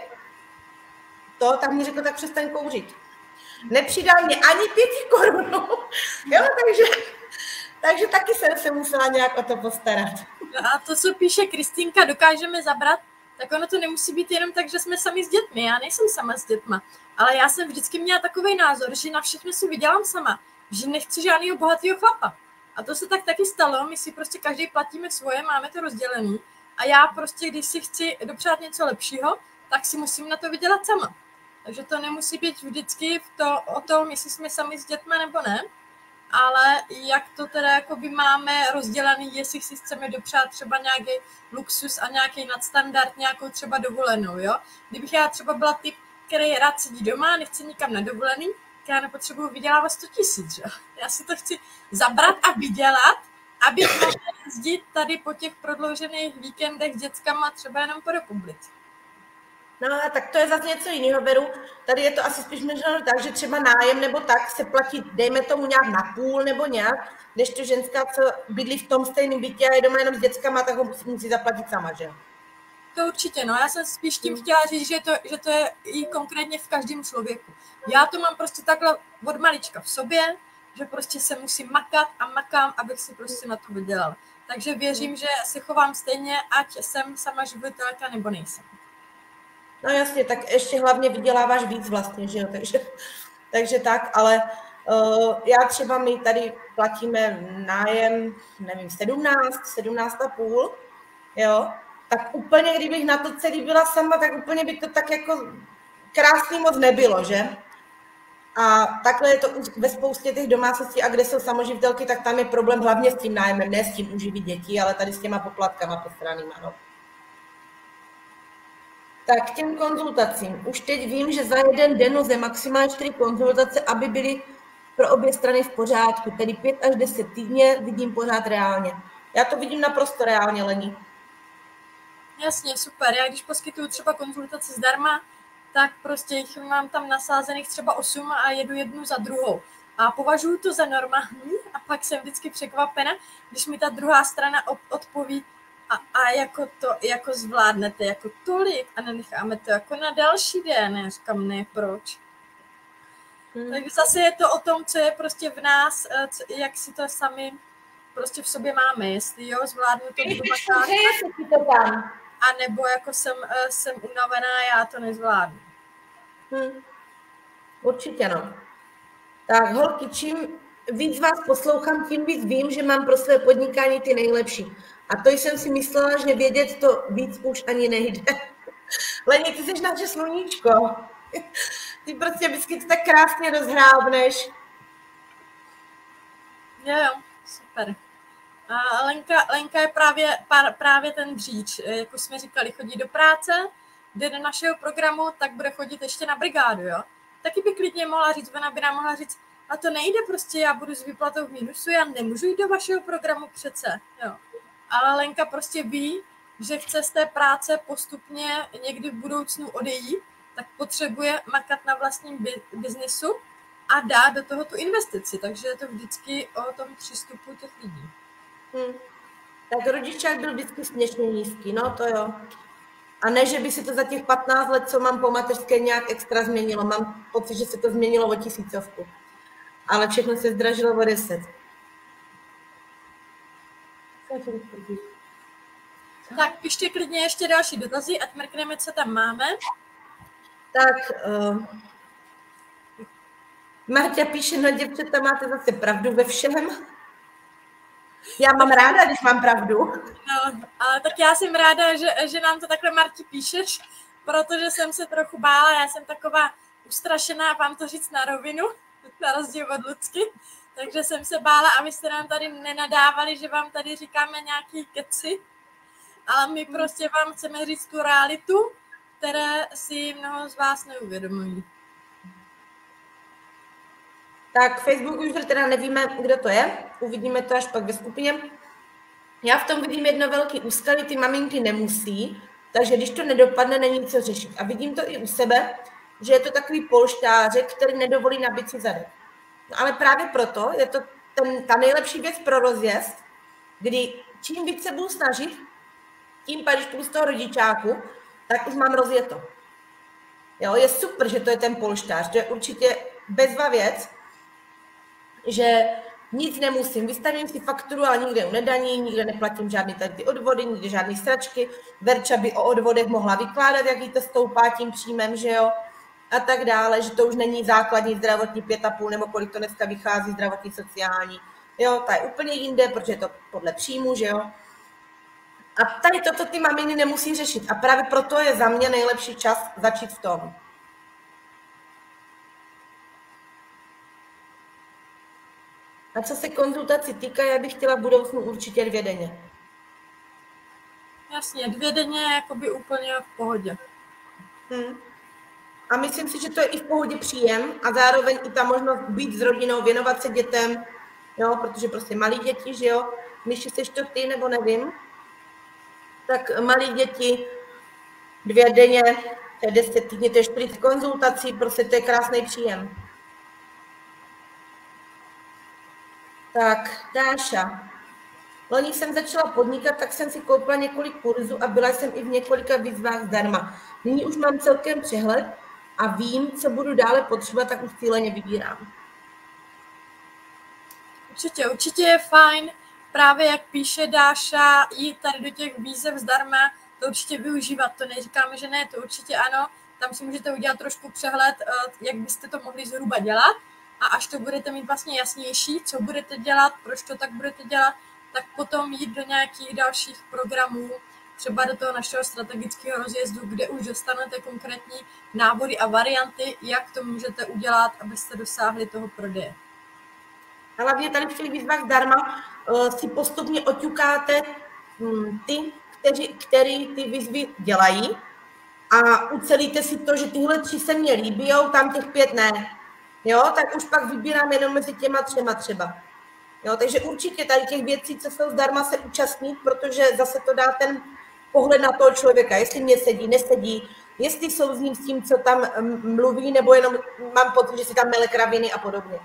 to, tak mi řekl, tak přestaň kouřit. Nepřidal mě ani pěti korunu, jo, takže, takže taky jsem se musela nějak o to postarat. No a to, co píše Kristýnka, dokážeme zabrat, tak ono to nemusí být jenom tak, že jsme sami s dětmi. Já nejsem sama s dětma, ale já jsem vždycky měla takový názor, že na všechno si vydělám sama, že nechci žádného bohatého chlapa. A to se tak taky stalo, my si prostě každý platíme svoje, máme to rozdělený a já prostě, když si chci dopřát něco lepšího, tak si musím na to vydělat sama. Takže to nemusí být vždycky v to, o tom, jestli jsme sami s dětma nebo ne, ale jak to teda jakoby máme rozdělený, jestli si chceme dopřát třeba nějaký luxus a nějaký nadstandard, nějakou třeba dovolenou, jo. Kdybych já třeba byla typ, který rád sedí doma, nechce nikam na dovolený, tak já nepotřebuji vydělávat sto tisíc, jo. Já si to chci zabrat a vydělat, abych mohla jezdit tady po těch prodloužených víkendech s dětskama třeba jenom po republice. No a tak to je zase něco jiného, Veru. Tady je to asi spíš myšleno tak, že třeba nájem nebo tak se platí, dejme tomu nějak na půl nebo nějak, než to ženská, co bydlí v tom stejném bytě a je doma jenom s dětskama, tak ho musí, musí zaplatit sama, že? To určitě, no. Já jsem spíš tím chtěla říct, že to, že to je i konkrétně v každém člověku. Já to mám prostě takhle od malička v sobě, že prostě se musím makat a makám, abych si prostě na to vydělala. Takže věřím, že se chovám stejně, ať jsem sama živitelka nebo nejsem. No jasně, tak ještě hlavně vyděláváš víc vlastně, že jo, takže, takže tak, ale uh, já třeba my tady platíme nájem, nevím, sedmnáct, sedmnáct a půl, jo, tak úplně, kdybych na to celý byla sama, tak úplně by to tak jako krásný moc nebylo, že? A takhle je to ve spoustě těch domácností, a kde jsou samoživitelky, tak tam je problém hlavně s tím nájemem, ne s tím uživit dětí, ale tady s těma poplatkama posranýma, no. Tak k těm konzultacím. Už teď vím, že za jeden den lze maximálně čtyři konzultace, aby byly pro obě strany v pořádku. Tedy pět až deset týdně vidím pořád reálně. Já to vidím naprosto reálně, Lení. Jasně, super. Já když poskytuju třeba konzultace zdarma, tak prostě jich mám tam nasázených třeba osm a jedu jednu za druhou. A považuji to za normální a pak jsem vždycky překvapena, když mi ta druhá strana odpoví, A, a jako to jako zvládnete jako tolik a nenecháme to jako na další den. Já říkám, ne, proč? Hmm. Takže zase je to o tom, co je prostě v nás, co, jak si to sami prostě v sobě máme. Jestli jo, zvládnu to doma, a nebo jako jsem, jsem unavená, já to nezvládnu. Hmm. Určitě no. Tak holky, čím víc vás poslouchám, tím víc vím, že mám pro své podnikání ty nejlepší. A to jsem si myslela, že vědět to víc už ani nejde. Leni, ty jsi naše sluníčko. Ty prostě vždycky to tak krásně rozhrábneš. Jo, jo, super. A Lenka, Lenka je právě, právě ten dříč. Jak už jsme říkali, chodí do práce, jde do našeho programu, tak bude chodit ještě na brigádu, jo. Taky by klidně mohla říct, ona by nám mohla říct, a to nejde prostě, já budu s výplatou v mínusu, já nemůžu jít do vašeho programu přece, jo. Ale Lenka prostě ví, že chce z té práce postupně někdy v budoucnu odejít, tak potřebuje makat na vlastním biznesu a dát do toho tu investici. Takže je to vždycky o tom přístupu těch lidí. Hmm. Tak rodičák byl vždycky směšně nízký, no to jo. A ne, že by si to za těch patnáct let, co mám po mateřské, nějak extra změnilo. Mám pocit, že se to změnilo o tisícovku. Ale všechno se zdražilo o deset. Tak pište klidně ještě další dotazy, ať mrkneme, co tam máme. Tak, uh, Marta píše, no děvčata, máte zase pravdu ve všem. Já mám ráda, když mám pravdu. No, ale tak já jsem ráda, že, že nám to takhle, Marti, píšeš, protože jsem se trochu bála, já jsem taková ustrašená, vám to říct na rovinu, na rozdíl od Lucky. Takže jsem se bála, abyste nám tady nenadávali, že vám tady říkáme nějaký keci, ale my prostě vám chceme říct tu realitu, které si mnoho z vás neuvědomují. Tak Facebook už teda nevíme, kdo to je, uvidíme to až pak ve skupině. Já v tom vidím jedno velký úskalí, ty maminky nemusí, takže když to nedopadne, není co řešit. A vidím to i u sebe, že je to takový polštářek, který nedovolí nabít si zadek. No ale právě proto je to ten, ta nejlepší věc pro rozjezd, kdy čím víc se budu snažit, tím pak, když půjdu z toho rodičáku, tak už mám rozjeto. Jo, je super, že to je ten polštář, to je určitě bezva věc, že nic nemusím, vystavím si fakturu, ale nikde ju nedaní, nikde neplatím žádný tady ty odvody, nikde žádný stračky. Verča by o odvodech mohla vykládat, jaký to stoupá tím příjmem, že jo, a tak dále, že to už není základní zdravotní pět a půl, nebo kolik to dneska vychází, zdravotní sociální. Jo, ta je úplně jinde, protože je to podle příjmu, že jo. A tady toto ty maminy nemusí řešit. A právě proto je za mě nejlepší čas začít v tom. A co se konzultaci týká, já bych chtěla v budoucnu určitě dvě denně. Jasně, dvě denně je jakoby úplně v pohodě. Hmm. A myslím si, že to je i v pohodě příjem a zároveň i ta možnost být s rodinou, věnovat se dětem, jo, protože prostě malí děti, že jo, Myši, seš to ty, nebo nevím, tak malí děti dvě denně, to je deset týdny, to je čtyřicet konzultací, prostě to je krásný příjem. Tak, Dáša. Loni jsem začala podnikat, tak jsem si koupila několik kurzů a byla jsem i v několika výzvách zdarma. Nyní už mám celkem přehled a vím, co budu dále potřebovat, tak už cíleně vybírám. Určitě, určitě je fajn, právě jak píše Dáša, jít tady do těch výzev zdarma, to určitě využívat, to neříkáme, že ne, to určitě ano, tam si můžete udělat trošku přehled, jak byste to mohli zhruba dělat a až to budete mít vlastně jasnější, co budete dělat, proč to tak budete dělat, tak potom jít do nějakých dalších programů, třeba do toho našeho strategického rozjezdu, kde už dostanete konkrétní návody a varianty, jak to můžete udělat, abyste dosáhli toho prodeje. A hlavně tady v těch výzvách zdarma uh, si postupně oťukáte um, ty, kteří, který ty výzvy dělají a ucelíte si to, že tyhle tři se mně líbijou, tam těch pět ne. Jo, tak už pak vybírám jenom mezi těma třema třeba. Jo, takže určitě tady těch věcí, co jsou zdarma, se účastnit, protože zase to dá ten pohled na toho člověka, jestli mě sedí, nesedí, jestli souzním s tím, co tam mluví, nebo jenom mám pocit, že si tam mele kraviny a podobně.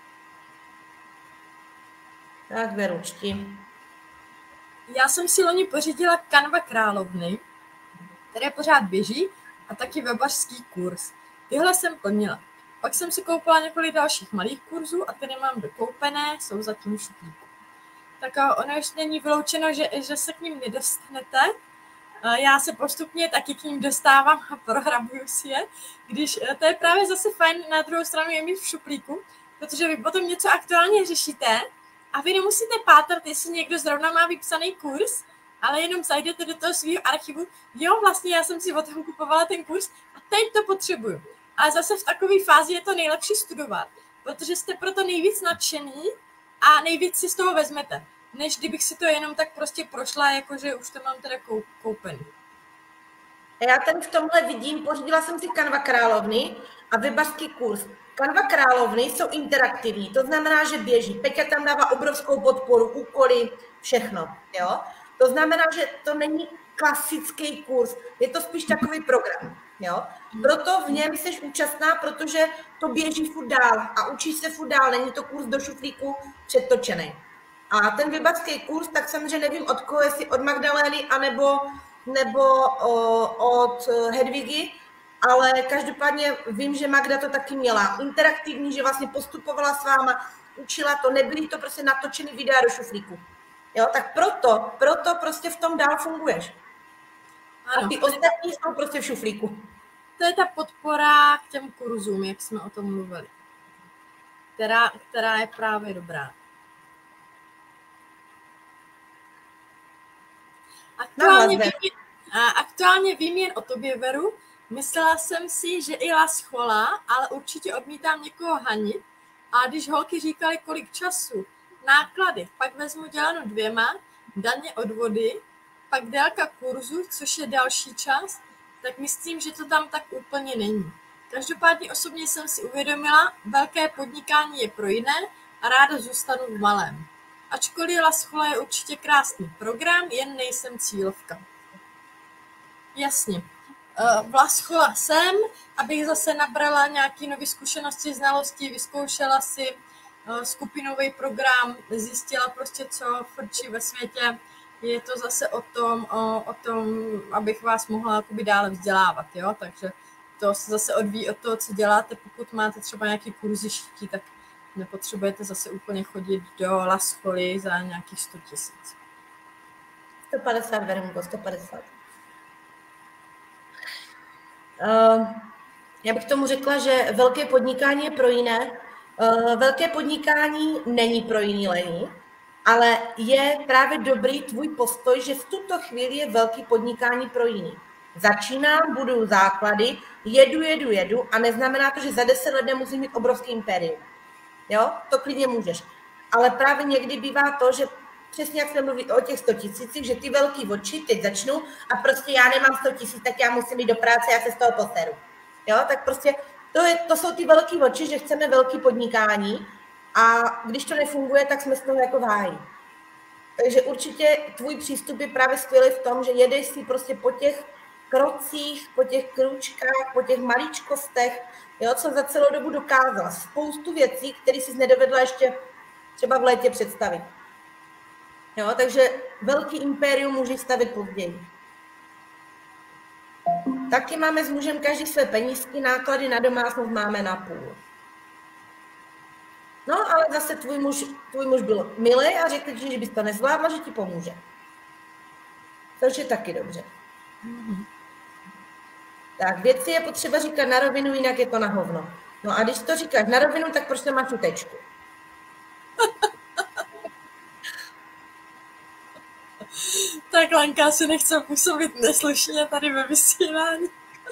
Tak, Veručti. Já jsem si loni pořídila Canva Královny, které pořád běží, a taky webařský kurz. Tyhle jsem plnila. Pak jsem si koupila několik dalších malých kurzů a ty nemám dokoupené, jsou zatím v šuplíku. Tak ono ještě není vyloučeno, že, že se k ním nedostanete. Já se postupně taky k ním dostávám a prohrabuju si je, když to je právě zase fajn na druhou stranu je mít v šuplíku, protože vy potom něco aktuálně řešíte a vy nemusíte pátrat, jestli někdo zrovna má vypsaný kurz, ale jenom zajdete do toho svého archivu. Jo, vlastně já jsem si od toho kupovala ten kurz a teď to potřebuju. Ale zase v takové fázi je to nejlepší studovat, protože jste proto nejvíc nadšený a nejvíc si z toho vezmete, než kdybych si to jenom tak prostě prošla, jakože už to mám teda koupený. Já ten v tomhle vidím, pořídila jsem si Canva Královny a webařský kurz. Canva Královny jsou interaktivní, to znamená, že běží. Peťa tam dává obrovskou podporu, úkoly, všechno. Jo? To znamená, že to není klasický kurz, je to spíš takový program. Jo? Proto v něm jsi účastná, protože to běží furt dál a učíš se furt dál, není to kurz do šuplíku předtočený. A ten webařský kurz, tak samozřejmě nevím od koho, jestli od Magdalény, anebo, nebo o, od Hedvigy, ale každopádně vím, že Magda to taky měla. Interaktivní, že vlastně postupovala s váma, učila to, nebyly to prostě natočený videa do šuflíku. Jo, tak proto, proto prostě v tom dál funguješ. Ano, a ty ostatní jsou prostě v šuflíku. To je ta podpora k těm kurzům, jak jsme o tom mluvili, která, která je právě dobrá. Aktuálně, vím, aktuálně vím jen o tobě, Veru. Myslela jsem si, že i Las chola, ale určitě odmítám někoho hanit. A když holky říkali, kolik času, náklady, pak vezmu děleno dvěma, daně, odvody, pak délka kurzu, což je další čas, tak myslím, že to tam tak úplně není. Každopádně osobně jsem si uvědomila, velké podnikání je pro jiné a ráda zůstanu v malém. Ačkoliv La Schola je určitě krásný program, jen nejsem cílovka. Jasně. V La Schola jsem, abych zase nabrala nějaké nové zkušenosti, znalosti, vyzkoušela si skupinový program, zjistila prostě, co frčí ve světě. Je to zase o tom, o, o tom, abych vás mohla jakoby dále vzdělávat, jo? Takže to se zase odvíjí od toho, co děláte. Pokud máte třeba nějaký kurzy šití, tak nepotřebujete zase úplně chodit do La Scholy za nějakých sto tisíc. sto padesát, Veroniko, sto padesát. Uh, já bych tomu řekla, že velké podnikání je pro jiné. Uh, velké podnikání není pro jiný lení, ale je právě dobrý tvůj postoj, že v tuto chvíli je velký podnikání pro jiný. Začínám, budu základy, jedu, jedu, jedu a neznamená to, že za deset let nemusím mít obrovský impérium. Jo, to klidně můžeš. Ale právě někdy bývá to, že přesně jak jsme mluvili o těch sto tisících, že ty velký oči teď začnou a prostě já nemám sto tisíc, tak já musím jít do práce, já se z toho poseru. Jo, tak prostě to, je, to jsou ty velký oči, že chceme velký podnikání a když to nefunguje, tak jsme z toho jako v háji. Takže určitě tvůj přístup je právě skvělý v tom, že jedeš si prostě po těch krocích, po těch kručkách, po těch maličkostech, jo, co za celou dobu dokázala. Spoustu věcí, které jsi nedovedla ještě třeba v létě představit. Jo, takže velký impérium můžeš stavit později. Taky máme s mužem každý své penízky, náklady na domácnost máme na půl. No, ale zase tvůj muž, tvůj muž byl milý a řekl ti, že bys to nezvládla, že ti pomůže. Takže taky dobře. Mm-hmm. Tak, věci je potřeba říkat na rovinu, jinak je to na hovno. No a když to říkáš na rovinu, tak proč nemáš tu tečku? Tak Lenka si nechce působit neslušně tady ve vysílání.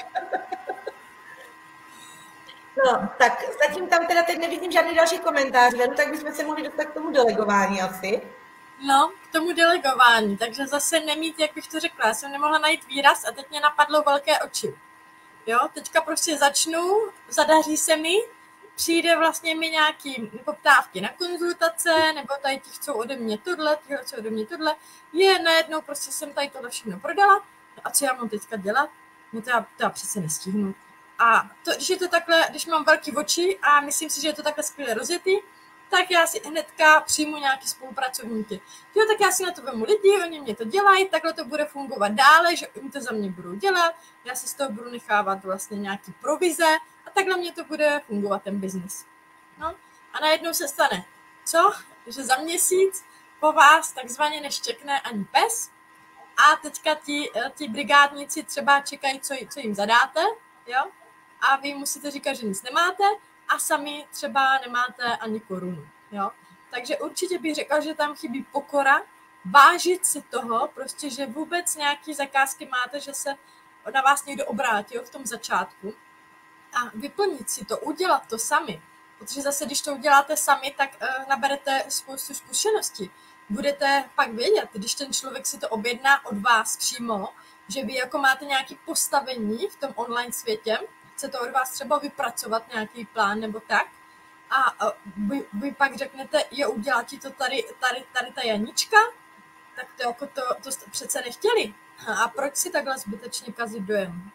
No, tak zatím tam teda teď nevidím žádný další komentář, tak bychom se mohli dostat k tomu delegování asi. No, k tomu delegování, takže zase nemít, jak bych to řekla, já jsem nemohla najít výraz a teď mě napadlo velké oči. Jo, teďka prostě začnu, zadaří se mi, přijde vlastně mi nějaký poptávky na konzultace, nebo tady ti chcou ode mě tohle, ti chcou ode mě tohle, je najednou prostě jsem tady tohle všechno prodala, a co já mám teďka dělat? No to já, to já přece nestihnu. A to, když je to takhle, když mám velký oči a myslím si, že je to takhle skvěle rozjetý, tak já si hnedka přijmu nějaký spolupracovníky. Jo, tak já si na to vemu lidi, oni mě to dělají, takhle to bude fungovat dále, že oni to za mě budou dělat, já si z toho budu nechávat vlastně nějaký provize a takhle mě to bude fungovat ten biznis. No a najednou se stane, co? Že za měsíc po vás takzvaně neštěkne ani pes a teďka ti, ti brigádníci třeba čekají, co, co jim zadáte, jo? A vy musíte říkat, že nic nemáte, a sami třeba nemáte ani korunu. Jo? Takže určitě bych řekla, že tam chybí pokora, vážit si toho, prostě, že vůbec nějaké zakázky máte, že se na vás někdo obrátil v tom začátku a vyplnit si to, udělat to sami. Protože zase, když to uděláte sami, tak uh, naberete spoustu zkušeností. Budete pak vědět, když ten člověk si to objedná od vás přímo, že vy jako máte nějaké postavení v tom online světě, chce to od vás třeba vypracovat nějaký plán nebo tak a vy, vy pak řeknete, jo, udělá ti to tady, tady, tady ta Janička, tak to jako to, to jste přece nechtěli. A proč si takhle zbytečně kazit dojem?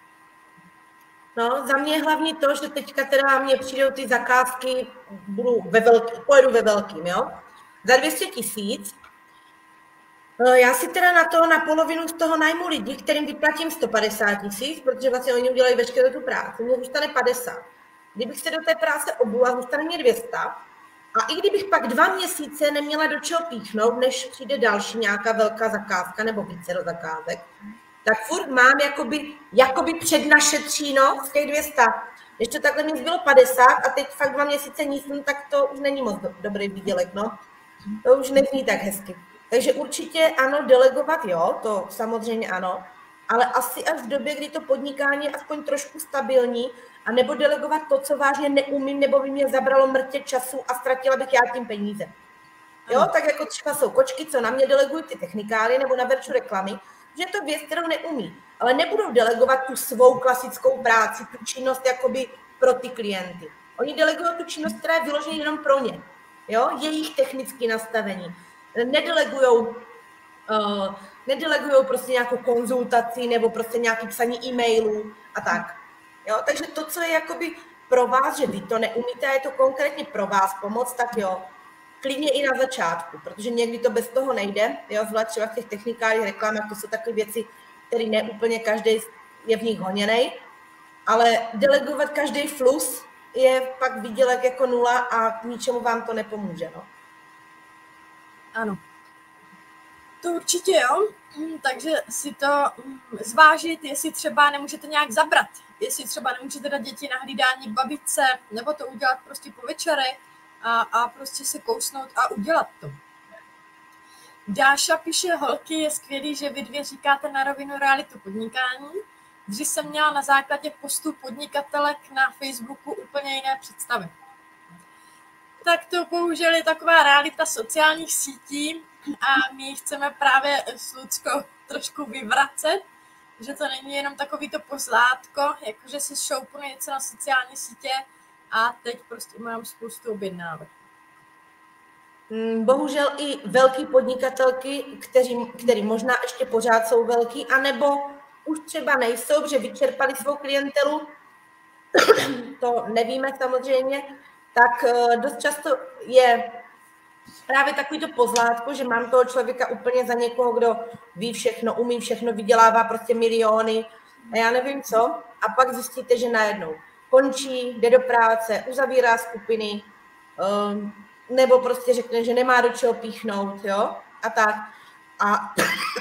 No, za mě hlavně to, že teďka teda mě přijdou ty zakázky, budu ve velký, pojedu ve velkým, jo, za dvě stě tisíc. Já si teda na to, na polovinu z toho najmu lidi, kterým vyplatím sto padesát tisíc, protože vlastně oni udělají veškerou tu práci, mně zůstane padesát. Kdybych se do té práce obula, zůstane mě dvě stě. A i kdybych pak dva měsíce neměla do čeho píchnout, než přijde další nějaká velká zakázka nebo více do zakázek, tak furt mám jakoby, jakoby přednašetříno z těch dvě stě. Když to takhle mi zbylo padesát a teď fakt dva měsíce nic, tak to už není moc do, dobrý výdělek, no. To už nezní tak hezky. Takže určitě ano, delegovat, jo, to samozřejmě ano, ale asi až v době, kdy to podnikání je aspoň trošku stabilní, a nebo delegovat to, co vážně neumím, nebo by mě zabralo mrtě času a ztratila bych já tím peníze. Jo, tak jako třeba jsou kočky, co na mě delegují ty technikály, nebo na Verču reklamy, že to věc, kterou neumí, ale nebudou delegovat tu svou klasickou práci, tu činnost jakoby pro ty klienty. Oni delegují tu činnost, která je vyložená jenom pro ně. Jo? Jejich technické nastavení. Nedelegujou Uh, nedelegujou prostě nějakou konzultaci nebo prostě nějaký psaní e-mailů a tak. Jo? Takže to, co je jakoby pro vás, že vy to neumíte a je to konkrétně pro vás pomoc, tak jo, klidně i na začátku, protože někdy to bez toho nejde, jo, zvlášť třeba v těch technikálních reklamách, to jsou takové věci, které ne úplně každý je v nich honěnej, ale delegovat každý flus je pak výdělek jako nula a k ničemu vám to nepomůže. No? Ano. To určitě jo, takže si to zvážit, jestli třeba nemůžete nějak zabrat, jestli třeba nemůžete dát děti na hlídání k babičce, nebo to udělat prostě po večerech a, a prostě se kousnout a udělat to. Dáša píše, holky, je skvělý, že vy dvě říkáte na rovinu realitu podnikání. Dřív jsem měla na základě postů podnikatelek na Facebooku úplně jiné představy. Tak to bohužel je taková realita sociálních sítí, a my chceme právě s Luckou trošku vyvracet, že to není jenom takový to pozlátko, jakože si šoupnu něco na sociální sítě a teď prostě mám spoustu objednávek. Bohužel i velký podnikatelky, kteří, který možná ještě pořád jsou velký, anebo už třeba nejsou, že vyčerpali svou klientelu, to nevíme samozřejmě, tak dost často je právě takový to pozlátko, že mám toho člověka úplně za někoho, kdo ví všechno, umí všechno, vydělává prostě miliony a já nevím co. A pak zjistíte, že najednou končí, jde do práce, uzavírá skupiny, um, nebo prostě řekne, že nemá do čeho píchnout, jo, a tak. A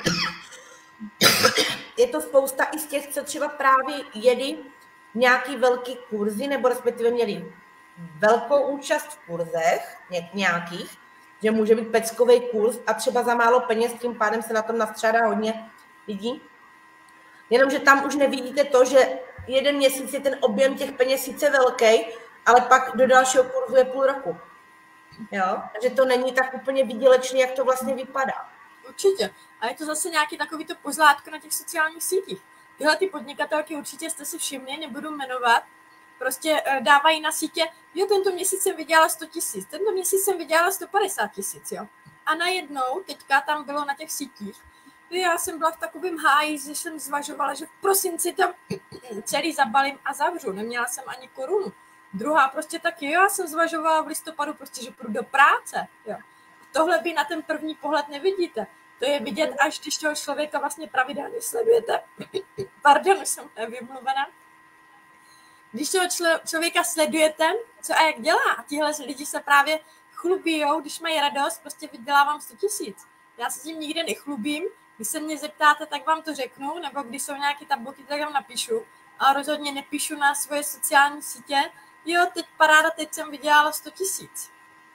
je to spousta i z těch, co třeba právě jeli nějaký velký kurzy, nebo respektive měli velkou účast v kurzech nějakých, že může být peckový kurz a třeba za málo peněz, tím pádem se na tom nastřádá hodně lidí. Jenomže tam už nevidíte to, že jeden měsíc je ten objem těch peněz sice velký, ale pak do dalšího kurzu je půl roku. Jo? Takže to není tak úplně výdělečný, jak to vlastně vypadá. Určitě. A je to zase nějaký takovýto pozlátko na těch sociálních sítích. Tyhle ty podnikatelky určitě jste si všimli, nebudu jmenovat, prostě dávají na sítě, jo, tento měsíc jsem vydělala sto tisíc, tento měsíc jsem vydělala sto padesát tisíc, jo. A najednou, teďka tam bylo na těch sítích, já jsem byla v takovém háji, že jsem zvažovala, že v prosinci tam celý zabalím a zavřu, neměla jsem ani korunu. Druhá prostě taky, jo, já jsem zvažovala v listopadu prostě, že půjdu do práce, jo. Tohle vy na ten první pohled nevidíte. To je vidět, až když toho člověka vlastně pravidelně sledujete. Pardon, už jsem vymluvená. Když toho člověka sledujete, co a jak dělá, a tihle lidi se právě chlubijou, když mají radost, prostě vydělávám sto tisíc. Já se tím nikdy nechlubím, když se mě zeptáte, tak vám to řeknu, nebo když jsou nějaké tabulky, tak vám napíšu, a rozhodně nepíšu na svoje sociální sítě, jo, teď paráda, teď jsem vydělala sto tisíc.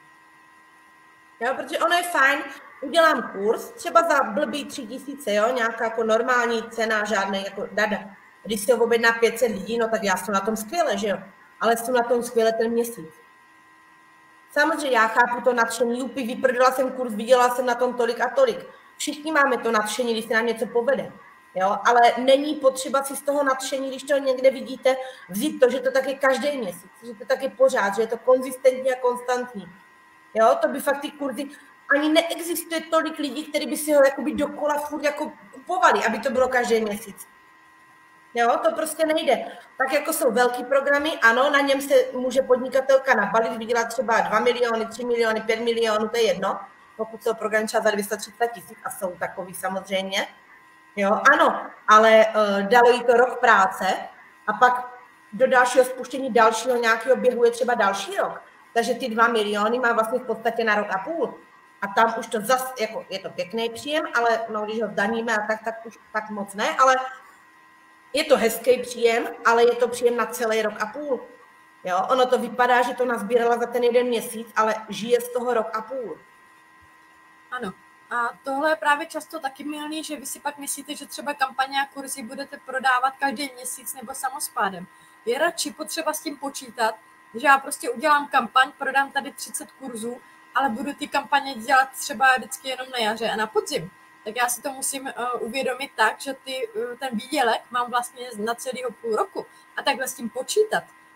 Jo, protože ono je fajn, udělám kurz, třeba za blbý tři tisíce, jo, nějaká jako normální cena, žádný jako dada. Když se objedná pět set lidí, no tak já jsem na tom skvěle, že jo? Ale jsem na tom skvěle ten měsíc. Samozřejmě já chápu to nadšení, jupi, vyprdala jsem kurz, viděla jsem na tom tolik a tolik. Všichni máme to nadšení, když se nám něco povede. Jo? Ale není potřeba si z toho nadšení, když to někde vidíte, vzít to, že to tak je každý měsíc, že to tak je pořád, že je to konzistentní a konstantní. Jo? To by fakt ty kurzy, ani neexistuje tolik lidí, kteří by si ho jakoby dokola furt jako kupovali, aby to bylo každý měsíc. Jo, to prostě nejde. Tak jako jsou velký programy, ano, na něm se může podnikatelka nabalit, vydělat třeba dva miliony, tři miliony, pět milionů, to je jedno, pokud jsou programy třeba za dvě stě třicet tisíc a jsou takový samozřejmě. Jo, ano, ale uh, dalo jí to rok práce a pak do dalšího spuštění dalšího nějakého běhu je třeba další rok. Takže ty dva miliony má vlastně v podstatě na rok a půl. A tam už to zas, jako je to pěkný příjem, ale no, když ho zdaníme a tak, tak už tak moc ne, ale je to hezký příjem, ale je to příjem na celý rok a půl. Jo? Ono to vypadá, že to nazbírala za ten jeden měsíc, ale žije z toho rok a půl. Ano. A tohle je právě často taky mylný, že vy si pak myslíte, že třeba kampaně a kurzy budete prodávat každý měsíc nebo samospádem. Je radši potřeba s tím počítat, že já prostě udělám kampaň, prodám tady třicet kurzů, ale budu ty kampaně dělat třeba vždycky jenom na jaře a na podzim. Tak já si to musím uh, uvědomit tak, že ty, uh, ten výdělek mám vlastně na celého půl roku a takhle s tím počítat.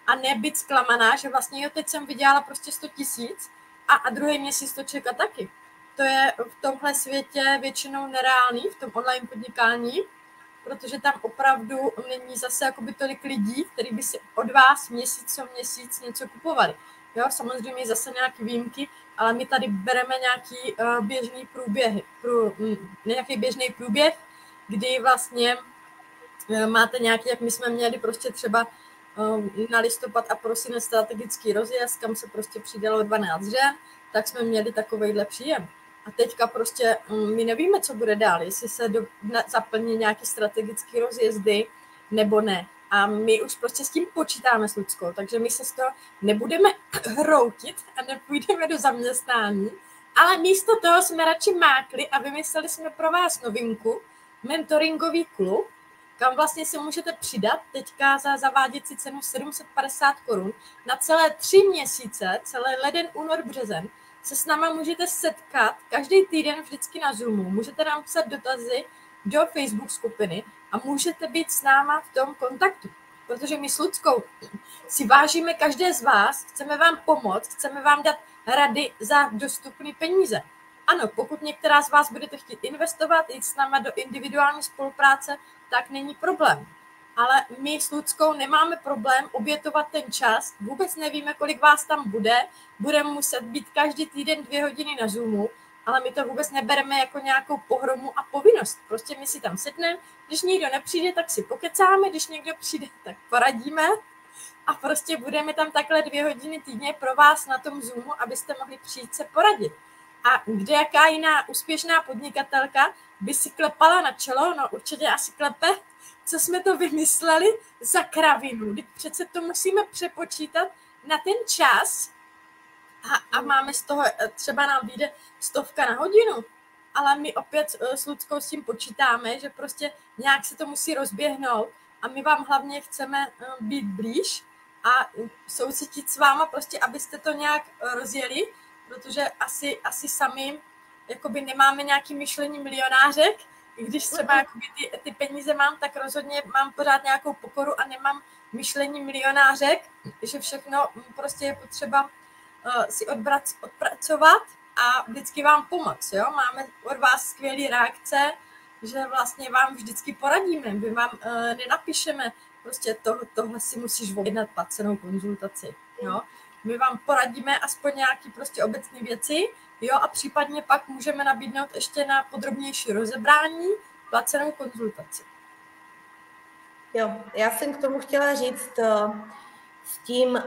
a nebyt zklamaná, že vlastně jo, teď jsem vydělala prostě sto tisíc a, a druhý měsíc to čeká taky. To je v tomhle světě většinou nereálný, v tom online podnikání, protože tam opravdu není zase jakoby tolik lidí, kteří by si od vás měsíc co měsíc něco kupovali. Jo, samozřejmě zase nějaké výjimky, ale my tady bereme nějaký uh, běžný průběh, prů, nějaký běžný průběh, kdy vlastně uh, máte nějaký, jak my jsme měli prostě třeba uh, na listopad a prosinec strategický rozjezd, kam se prostě přidalo dvanáct žen, tak jsme měli takovejhle příjem. A teďka prostě my nevíme, co bude dál, jestli se do, na, zaplní nějaké strategické rozjezdy nebo ne. A my už prostě s tím počítáme s Luckou, takže my se z toho nebudeme hroutit a nepůjdeme do zaměstnání, ale místo toho jsme radši mákli a vymysleli jsme pro vás novinku, mentoringový klub, kam vlastně se můžete přidat teďka za zaváděcí cenu sedm set padesát korun na celé tři měsíce, celé leden, únor, březen, se s náma můžete setkat každý týden vždycky na Zoomu. Můžete nám psat dotazy do Facebook skupiny a můžete být s náma v tom kontaktu. Protože my s Luckou si vážíme každé z vás, chceme vám pomoct, chceme vám dát rady za dostupné peníze. Ano, pokud některá z vás budete chtít investovat, jít s náma do individuální spolupráce, tak není problém. Ale my s Luckou nemáme problém obětovat ten čas, vůbec nevíme, kolik vás tam bude, budeme muset být každý týden dvě hodiny na Zoomu, ale my to vůbec nebereme jako nějakou pohromu a povinnost. Prostě my si tam sedneme, když někdo nepřijde, tak si pokecáme, když někdo přijde, tak poradíme a prostě budeme tam takhle dvě hodiny týdně pro vás na tom Zoomu, abyste mohli přijít se poradit. A kde jaká jiná úspěšná podnikatelka by si klepala na čelo, no určitě asi klepe, co jsme to vymysleli za kravinu. Přece to musíme přepočítat na ten čas a, a máme z toho, třeba nám vyjde stovka na hodinu, ale my opět s Luckou s tím počítáme, že prostě nějak se to musí rozběhnout a my vám hlavně chceme být blíž a soucitit s váma prostě, abyste to nějak rozjeli, protože asi, asi sami jakoby nemáme nějaký myšlení milionářek, i když třeba jakoby ty, ty peníze mám, tak rozhodně mám pořád nějakou pokoru a nemám myšlení milionářek, že všechno prostě je potřeba uh, si odbrac, odpracovat a vždycky vám pomoct. Jo? Máme od vás skvělé reakce, že vlastně vám vždycky poradíme, my vám uh, nenapíšeme, prostě to, tohle si musíš objednat placenou konzultaci. Jo? My vám poradíme aspoň nějaké prostě obecné věci, jo, a případně pak můžeme nabídnout ještě na podrobnější rozebrání placenou konzultaci. Jo, já jsem k tomu chtěla říct s tím,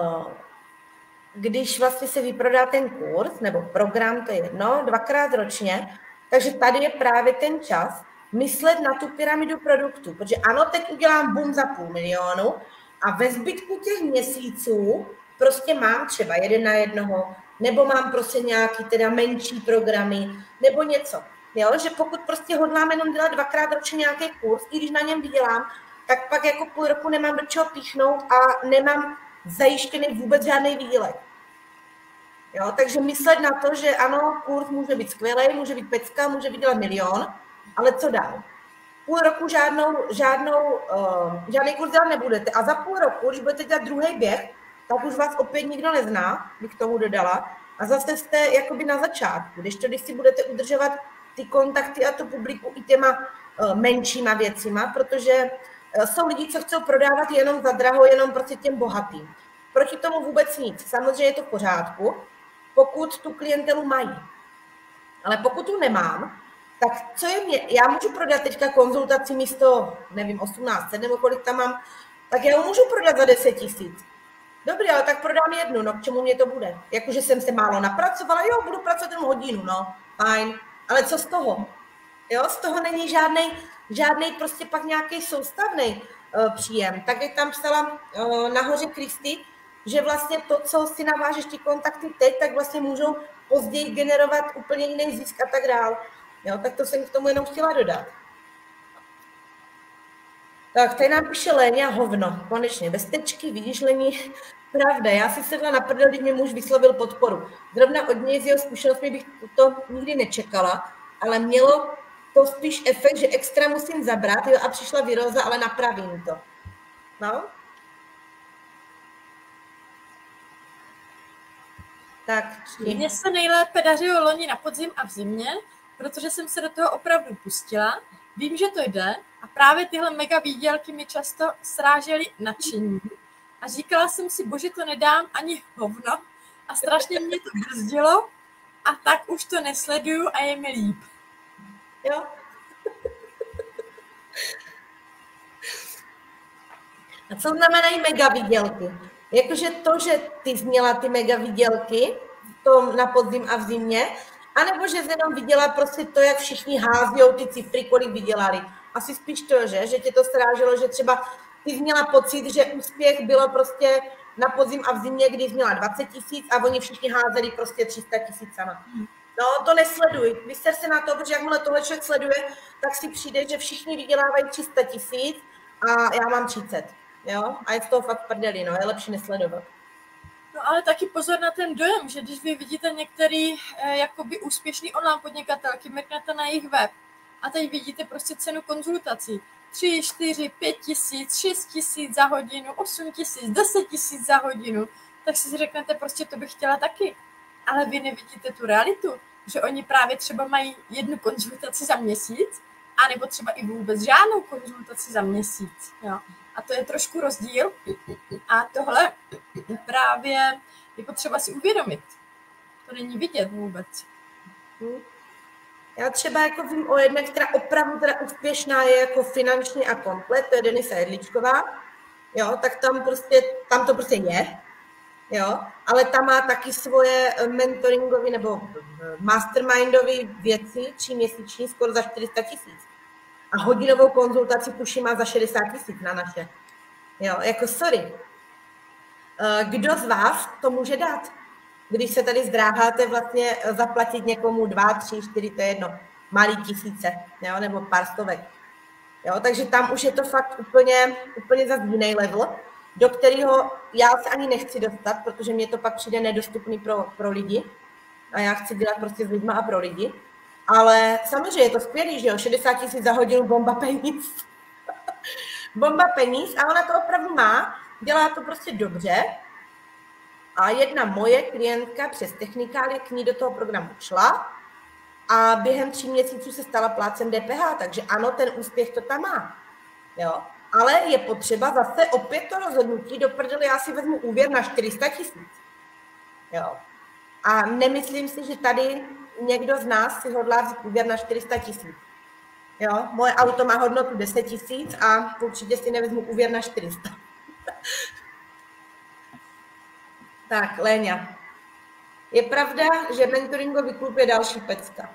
když vlastně se vyprodá ten kurz nebo program, to je jedno, dvakrát ročně, takže tady je právě ten čas myslet na tu pyramidu produktů, protože ano, teď udělám boom za půl milionu a ve zbytku těch měsíců prostě mám třeba jeden na jednoho, nebo mám prostě nějaký teda menší programy, nebo něco. Jo? Že pokud prostě hodlám jenom dělat dvakrát ročně nějaký kurz, i když na něm vydělám, tak pak jako půl roku nemám do čeho píchnout a nemám zajištěný vůbec žádný výdělek. Jo? Takže myslet na to, že ano, kurz může být skvělý, může být pecka, může vydělat milion, ale co dál? Půl roku žádnou, žádnou, uh, žádný kurz dělat nebudete a za půl roku, když budete dělat druhý běh, tak už vás opět nikdo nezná, bych tomu dodala. A zase jste jakoby na začátku, když to, když si budete udržovat ty kontakty a tu publiku i těma uh, menšíma věcima, protože uh, jsou lidi, co chcou prodávat jenom za draho, jenom prostě těm bohatým. Proti tomu vůbec nic. Samozřejmě je to v pořádku, pokud tu klientelu mají. Ale pokud tu nemám, tak co je mě, já můžu prodat teďka konzultaci místo, nevím, osmnáct set nebo kolik tam mám, tak já ho můžu prodat za deset tisíc. Dobrý, ale tak prodám jednu, no k čemu mě to bude? Jakože jsem se málo napracovala, jo, budu pracovat jenom hodinu, no, fajn, ale co z toho? Jo, z toho není žádnej, žádnej prostě pak nějaký soustavný uh, příjem. Tak jak tam psala uh, nahoře Kristy, že vlastně to, co si navážeš ty kontakty teď, tak vlastně můžou později generovat úplně jiný zisk a tak dál. Jo, tak to jsem k tomu jenom chtěla dodat. Tak, tady nám píše Léňa hovno, konečně, bez tečky, vidíš, Lení, pravda, já si sedla na prdel, když mě muž vyslovil podporu. Zrovna od něj z jeho zkušenostmi bych to nikdy nečekala, ale mělo to spíš efekt, že extra musím zabrat, jo, a přišla viróza, ale napravím to. No? Tak, čti. Mně se nejlépe dařilo loni na podzim a v zimě, protože jsem se do toho opravdu pustila. Vím, že to jde a právě tyhle mega výdělky mi často srážely nadšení. A říkala jsem si, bože, to nedám ani hovno. A strašně mě to brzdilo a tak už to nesleduju a je mi líp. Jo? A co znamenají mega výdělky? Jakože to, že ty jsi měla ty mega výdělky v tom na podzim a v zimě, anebo že jsi jenom viděla prostě to, jak všichni házijou ty cifry, kolik vydělali. Asi spíš to, že? Že tě to sráželo, že třeba ty jsi měla pocit, že úspěch bylo prostě na podzim a v zimě, kdy jsi měla dvacet tisíc a oni všichni házeli prostě tři sta tisícama. No, to nesleduj. Vyster se na to, protože jakmile tohle člověk sleduje, tak si přijde, že všichni vydělávají tři sta tisíc a já mám třicet. Jo? A je z toho fakt prdeli, no, je lepší nesledovat. No ale taky pozor na ten dojem, že když vy vidíte některý eh, jakoby úspěšný online podnikatelky, mrknete na jejich web a teď vidíte prostě cenu konzultací. tři, čtyři, pět tisíc, šest tisíc za hodinu, osm tisíc, deset tisíc za hodinu, tak si řeknete prostě, to bych chtěla taky. Ale vy nevidíte tu realitu, že oni právě třeba mají jednu konzultaci za měsíc, anebo třeba i vůbec žádnou konzultaci za měsíc. Jo. A to je trošku rozdíl a tohle právě je potřeba si uvědomit. To není vidět vůbec. Já třeba jako vím o jedné, která opravdu teda úspěšná je jako finančně a komplet, to je Denisa Jedličková, jo, tak tam prostě, tam to prostě je, jo, ale tam má taky svoje mentoringové nebo mastermindové věci, tříměsíční, skoro za čtyři sta tisíc. A hodinovou konzultaci tuším má za šedesát tisíc na naše. Jo, jako sorry. Kdo z vás to může dát? Když se tady zdráháte vlastně zaplatit někomu dva, tři, čtyři, to je jedno, malý tisíce, jo, nebo pár stovek. Jo, takže tam už je to fakt úplně, úplně zase jiný level, do kterého já se ani nechci dostat, protože mě to pak přijde nedostupný pro, pro lidi. A já chci dělat prostě s lidma a pro lidi. Ale samozřejmě je to skvělý, že jo, šedesát tisíc za hodinu, bomba peníz. Bomba peníz a ona to opravdu má, dělá to prostě dobře. A jedna moje klientka přes Technikálie k ní do toho programu šla a během tří měsíců se stala plátcem D P H, takže ano, ten úspěch to tam má. Jo. Ale je potřeba zase opět to rozhodnutí, do prdele já si vezmu úvěr na čtyři sta tisíc. Jo. A nemyslím si, že tady někdo z nás si hodlá vzít úvěr na čtyři sta tisíc. Jo, moje auto má hodnotu deset tisíc a určitě si nevezmu úvěr na čtyři sta. Tak, Léňa. Je pravda, že mentoringový klub je další pecka.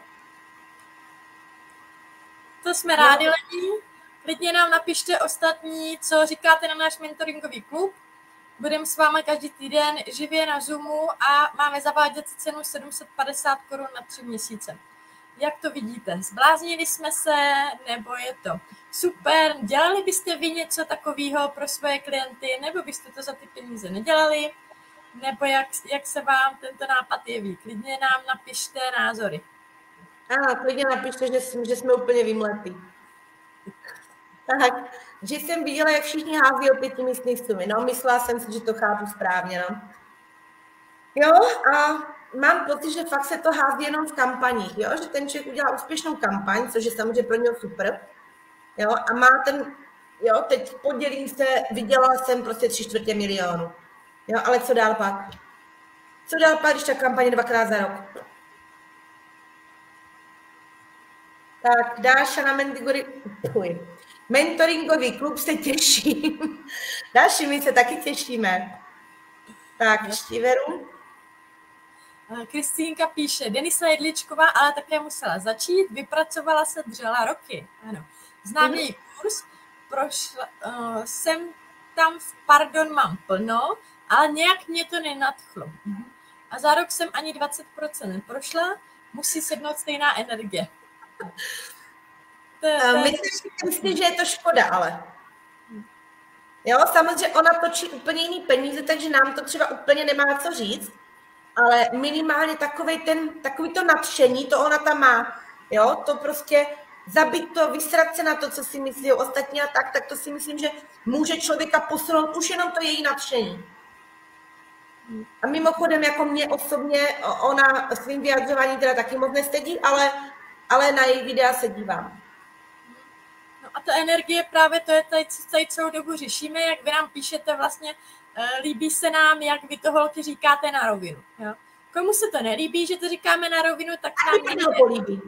To jsme no. rádi, Lení. Klidně nám napište ostatní, co říkáte na náš mentoringový klub. Budeme s vámi každý týden živě na Zoomu a máme zaváděcí cenu sedm set padesát korun na tři měsíce. Jak to vidíte? Zbláznili jsme se, nebo je to super? Dělali byste vy něco takového pro svoje klienty, nebo byste to za ty peníze nedělali? Nebo jak, jak se vám tento nápad jeví? Klidně nám napište názory. Ano, klidně napište, že, že jsme úplně vymletí. Tak, že jsem viděla, jak všichni hází o pětimístní sumy. No, myslela jsem si, že to chápu správně, no. Jo, a mám pocit, že fakt se to hází jenom v kampaních, jo, že ten člověk udělá úspěšnou kampaň, což je samozřejmě pro něho super, jo, a má ten, jo, teď podělím se, vydělala jsem prostě tři čtvrtě milionu, jo, ale co dál pak? Co dál pak, když ta kampaň je dvakrát za rok? Tak, Dáša na mentoringový, mentoringový klub se těším. Dáši, my se taky těšíme. Tak, Štiveru. Kristýnka píše, Denisa Jedličková, ale také musela začít, vypracovala se, dřela roky. Ano. Znám mm-hmm. její kurz, prošla, uh, jsem tam, v pardon, mám plno, ale nějak mě to nenadchlo. Mm-hmm. A za rok jsem ani dvacet procent neprošla, musí sednout stejná energie. To, to myslím, myslím, že je to škoda, ale. Jo, samozřejmě ona točí úplně jiný peníze, takže nám to třeba úplně nemá co říct, ale minimálně takovej ten, takový to nadšení, to ona tam má. Jo, to prostě zabít to, vysrat se na to, co si myslí ostatní a tak, tak to si myslím, že může člověka posunout už jenom to její nadšení. A mimochodem, jako mě osobně, ona svým vyjadřováním teda taky moc nestedí, ale, ale na její videa se dívám. No a ta energie právě to je tady, co tady celou dobu řešíme, jak vy nám píšete vlastně, líbí se nám, jak vy to holky říkáte na rovinu. Jo? Komu se to nelíbí, že to říkáme na rovinu, tak nám to políbí.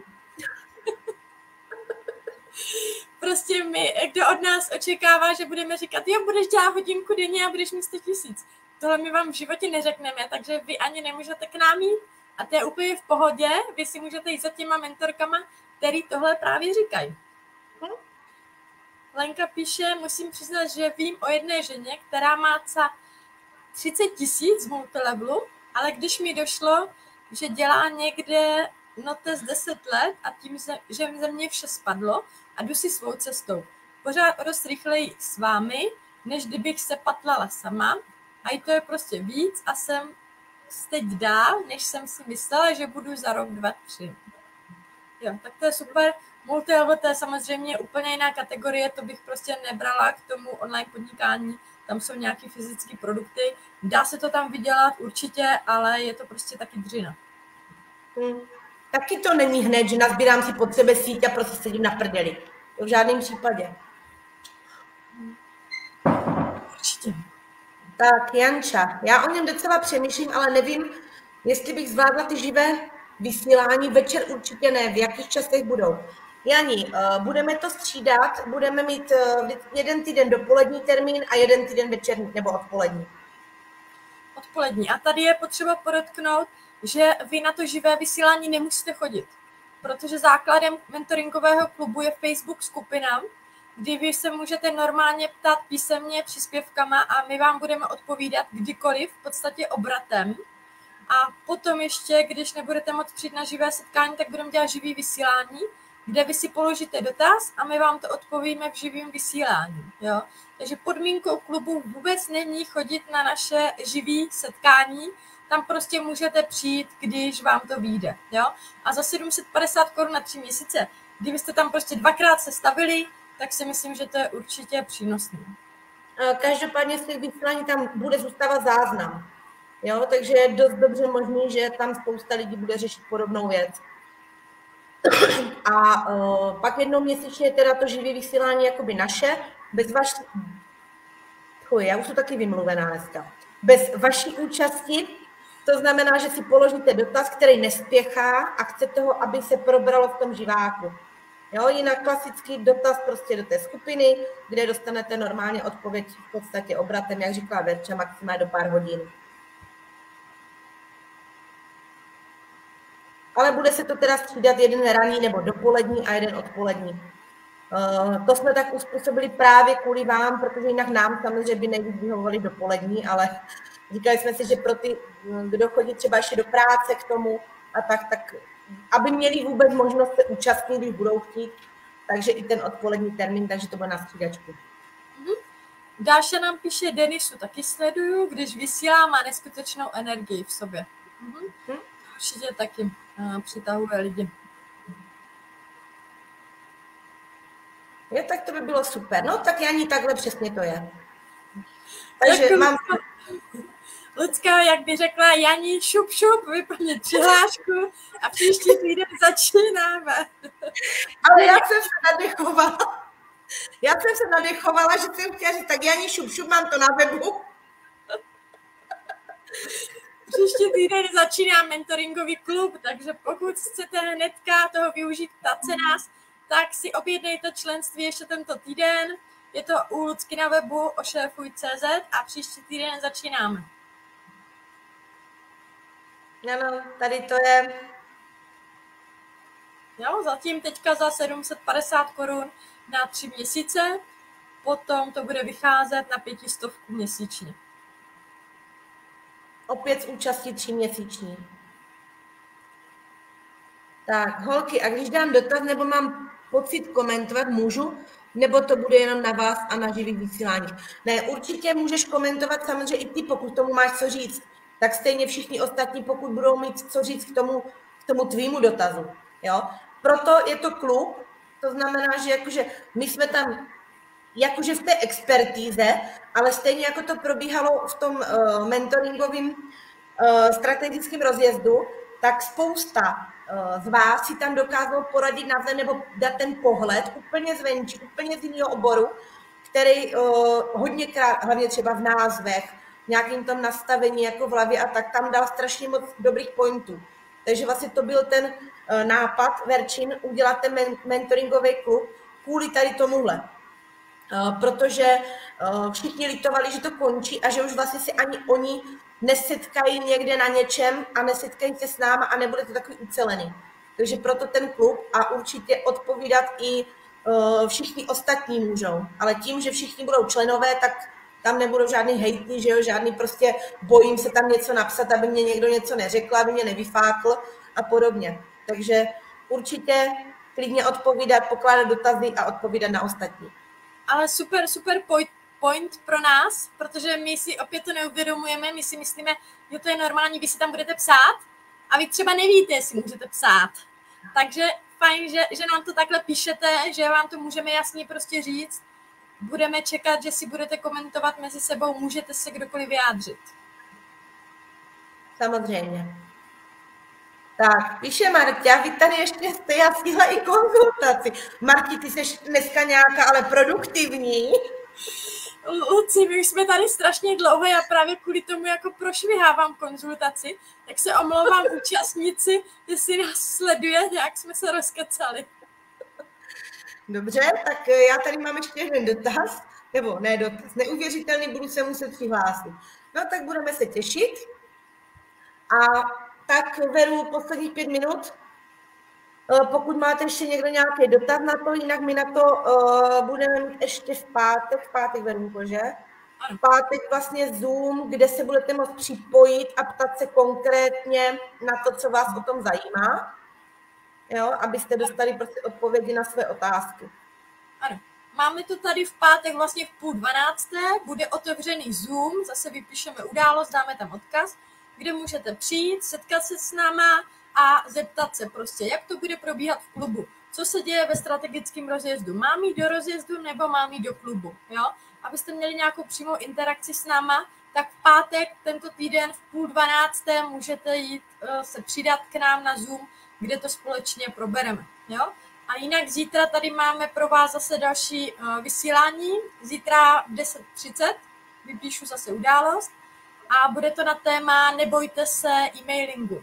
Prostě my, kdo od nás očekává, že budeme říkat, jo, budeš dělat hodinku denně a budeš mít sto tisíc. Tohle my vám v životě neřekneme, takže vy ani nemůžete k nám jít a to je úplně v pohodě, vy si můžete jít za těma mentorkama, který tohle právě říkají. Hm? Lenka píše, musím přiznat, že vím o jedné ženě, která má ca třicet tisíc v multilevelu, ale když mi došlo, že dělá někde no test deset let a tím, že ze mě vše spadlo a jdu si svou cestou. Pořád dost rychleji s vámi, než kdybych se patlala sama a i to je prostě víc a jsem teď dál, než jsem si myslela, že budu za rok, dva, tři. Jo, tak to je super. Multilevel, to je samozřejmě úplně jiná kategorie, to bych prostě nebrala k tomu online podnikání, tam jsou nějaké fyzické produkty, dá se to tam vydělat určitě, ale je to prostě taky dřina. Hmm. Taky to není hned, že nazbírám si pod sebe síť a prostě sedím na prdeli. To v žádném případě. Určitě. Tak, Janča, já o něm docela přemýšlím, ale nevím, jestli bych zvládla ty živé vysílání. Večer určitě ne, v jakých časech budou. Jani, budeme to střídat, budeme mít jeden týden dopolední termín a jeden týden večerní nebo odpolední. Odpolední. A tady je potřeba podotknout, že vy na to živé vysílání nemusíte chodit, protože základem mentoringového klubu je Facebook skupina, kdy vy se můžete normálně ptát písemně příspěvkama a my vám budeme odpovídat kdykoliv, v podstatě obratem. A potom ještě, když nebudete moct přijít na živé setkání, tak budeme dělat živý vysílání, kde vy si položíte dotaz a my vám to odpovíme v živém vysílání. Jo? Takže podmínkou klubu vůbec není chodit na naše živý setkání, tam prostě můžete přijít, když vám to vyjde. Jo? A za sedm set padesát korun na tři měsíce, kdybyste tam prostě dvakrát se stavili, tak si myslím, že to je určitě přínosné. Každopádně z těch vysílání tam bude zůstávat záznam. Jo? Takže je dost dobře možný, že tam spousta lidí bude řešit podobnou věc. A uh, pak jednou měsíčně je teda to živé vysílání jakoby naše, bez vaší... Chuj, já už jsem taky vymluvená dneska. Bez vaší účasti, to znamená, že si položíte dotaz, který nespěchá a chcete ho, aby se probralo v tom živáku. Jo, jinak klasický dotaz prostě do té skupiny, kde dostanete normálně odpověď v podstatě obratem, jak říkala Verča, maximálně do pár hodin. Ale bude se to teda střídat jeden ranní nebo dopolední a jeden odpolední. Uh, to jsme tak uspůsobili právě kvůli vám, protože jinak nám samozřejmě by nejvíc vyhovovali dopolední, ale říkali jsme si, že pro ty, kdo chodí třeba ještě do práce k tomu a tak, tak aby měli vůbec možnost se účastnit, když budou chtít, takže i ten odpolední termín, takže to bude na střídačku. Mm-hmm. Dáša nám píše, Denisu taky sleduju, když vysílá, má neskutečnou energii v sobě. Mm-hmm. Mm-hmm. Určitě taky uh, přitahuje lidi. Jo, tak to by bylo super. No tak Jani, takhle přesně to je. Takže tak, mám... Lucka, jak by řekla Jani, šup, šup, vyplnit přihlášku a příští týden začínáme. Ale já jsem se nadechovala. Já jsem se nadechovala, že jsem chtěla říct, tak Jani, šup, šup, mám to na webu. Příští týden začíná mentoringový klub, takže pokud chcete hnedka toho využít, ptát se nás, tak si objednejte členství ještě tento týden. Je to u Lucky na webu ošéfuj tečka cé zet a příští týden začínáme. Ano, tady to je. Jo, zatím teďka za sedm set padesát korun na tři měsíce, potom to bude vycházet na pětistovku měsíčně. Opět s účastí tříměsíční. Tak, holky, a když dám dotaz, nebo mám pocit komentovat, můžu? Nebo to bude jenom na vás a na živých vysíláních? Ne, určitě můžeš komentovat samozřejmě i ty, pokud tomu máš co říct. Tak stejně všichni ostatní, pokud budou mít co říct k tomu, k tomu tvýmu dotazu. Jo? Proto je to klub, to znamená, že jakože my jsme tam jakože v té expertíze, ale stejně jako to probíhalo v tom uh, mentoringovém uh, strategickém rozjezdu, tak spousta uh, z vás si tam dokázalo poradit navzájem nebo dát ten pohled úplně zvenčí, úplně z jiného oboru, který uh, hodněkrát, hlavně třeba v názvech, v nějakým tom nastavení jako v hlavě a tak, tam dal strašně moc dobrých pointů. Takže vlastně to byl ten uh, nápad Verčin udělat ten men- mentoringový klub kvůli tady tomuhle. Uh, protože uh, všichni litovali, že to končí a že už vlastně si ani oni nesetkají někde na něčem a nesetkají se s náma a nebude to takový ucelený. Takže proto ten klub a určitě odpovídat i uh, všichni ostatní můžou. Ale tím, že všichni budou členové, tak tam nebudou žádný hejty, že jo, žádný prostě bojím se tam něco napsat, aby mě někdo něco neřekl, aby mě nevyfákl a podobně. Takže určitě klidně odpovídat, pokládat dotazy a odpovídat na ostatní. Ale super, super point, point pro nás, protože my si opět to neuvědomujeme, my si myslíme, že to je normální, vy si tam budete psát a vy třeba nevíte, jestli můžete psát. Takže fajn, že, že nám to takhle píšete, že vám to můžeme jasně prostě říct. Budeme čekat, že si budete komentovat mezi sebou, můžete se kdokoliv vyjádřit. Samozřejmě. Tak, píše Marta, vy tady ještě jste, já stihla i konzultaci. Marti, ty jsi dneska nějaká, ale produktivní. Luci, my už jsme tady strašně dlouho, já právě kvůli tomu jako prošvihávám konzultaci, tak se omlouvám účastníci, jestli nás sleduje, nějak jsme se rozkecali. Dobře, tak já tady mám ještě jeden dotaz, nebo ne dotaz, neuvěřitelný, budu se muset přihlásit. No tak budeme se těšit. A tak veru posledních pět minut. Pokud máte ještě někdo nějaký dotaz na to, jinak my na to uh, budeme mít ještě v pátek, v pátek Verunko, že? V pátek vlastně Zoom, kde se budete moct připojit a ptat se konkrétně na to, co vás o tom zajímá, jo? Abyste dostali prostě odpovědi na své otázky. Ano. Máme to tady v pátek vlastně v půl dvanácté, bude otevřený Zoom, zase vypíšeme událost, dáme tam odkaz, kde můžete přijít, setkat se s náma a zeptat se prostě, jak to bude probíhat v klubu. Co se děje ve strategickém rozjezdu? Mám jít do rozjezdu nebo mám jít do klubu? Jo? Abyste měli nějakou přímou interakci s náma, tak v pátek tento týden v půl dvanácté můžete jít uh, se přidat k nám na Zoom, kde to společně probereme. Jo? A jinak zítra tady máme pro vás zase další uh, vysílání. Zítra v deset třicet vypíšu zase událost a bude to na téma nebojte se e-mailingu.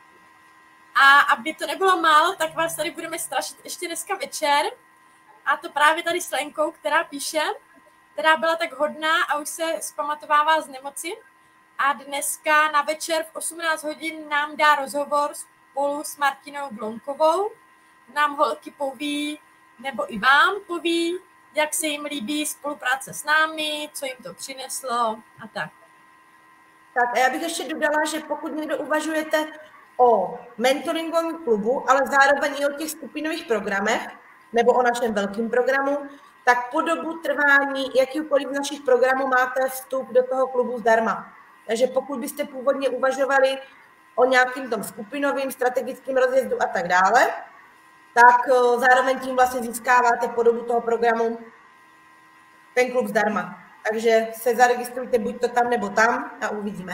A aby to nebylo málo, tak vás tady budeme strašit ještě dneska večer. A to právě tady s Lenkou, která píše, která byla tak hodná a už se zpamatovává z nemoci. A dneska na večer v osmnáct hodin nám dá rozhovor spolu s Martinou Blonkovou. Nám holky poví, nebo i vám poví, jak se jim líbí spolupráce s námi, co jim to přineslo a tak. Tak a já bych ještě dodala, že pokud někdo uvažujete o mentoringovém klubu, ale zároveň i o těch skupinových programech nebo o našem velkém programu, tak po dobu trvání jakýkoliv z našich programů máte vstup do toho klubu zdarma. Takže pokud byste původně uvažovali o nějakým tom skupinovým strategickém rozjezdu a tak dále, tak zároveň tím vlastně získáváte po dobu toho programu ten klub zdarma. Takže se zaregistrujte buď to tam nebo tam a uvidíme.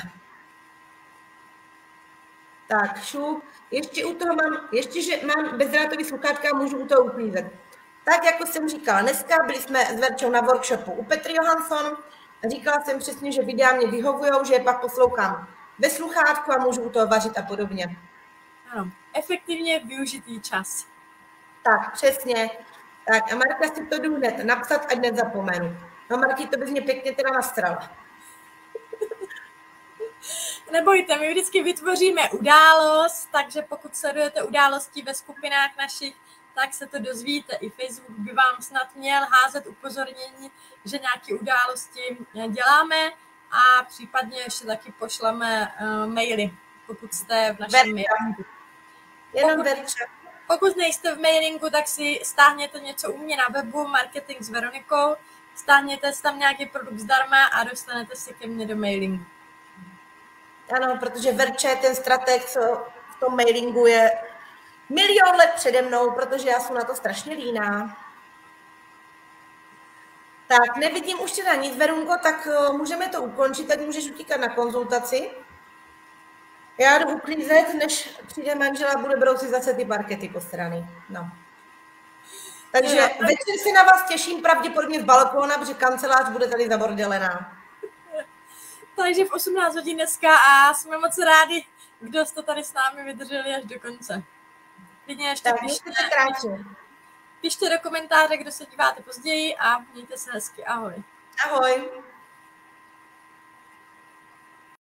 Tak, šu, ještě u toho mám, ještě, že mám bezdrátový sluchátka a můžu u toho uklízet. Tak, jako jsem říkala, dneska byli jsme s Verčou na workshopu u Petry Johansson. Říkala jsem přesně, že videa mě vyhovujou, že je pak poslouchám ve sluchátku a můžu u toho vařit a podobně. Ano, efektivně využitý čas. Tak, přesně. Tak a Marka si to jdu hned napsat, ať nezapomenu. No Marky, to bys mě pěkně teda nastrala. Nebojte, my vždycky vytvoříme událost, takže pokud sledujete události ve skupinách našich, tak se to dozvíte. I Facebook by vám snad měl házet upozornění, že nějaké události děláme a případně ještě taky pošleme uh, maily, pokud jste v našem mailingu. Jenom pokud, Verča. pokud nejste v mailingu, tak si stáhněte něco u mě na webu Marketing s Veronikou, stáhněte si tam nějaký produkt zdarma a dostanete si ke mně do mailingu. Ano, protože Verča je ten strateg, co v tom mailingu je milion let přede mnou, protože já jsem na to strašně líná. Tak, nevidím už teda nic, Verunko, tak uh, můžeme to ukončit, tak můžeš utíkat na konzultaci. Já jdu uklízet, než přijde manžela, bude brousit zase ty parkety po strany. No. Takže jo, večer se na vás těším pravděpodobně z balkóna, protože kancelář bude tady zabordelená. Takže v osmnáct hodin dneska a jsme moc rádi, kdo jste tady s námi vydrželi až do konce. Klidně ještě tak, pište, krásně. pište do komentáře, kdo se díváte později a mějte se hezky. Ahoj. Ahoj.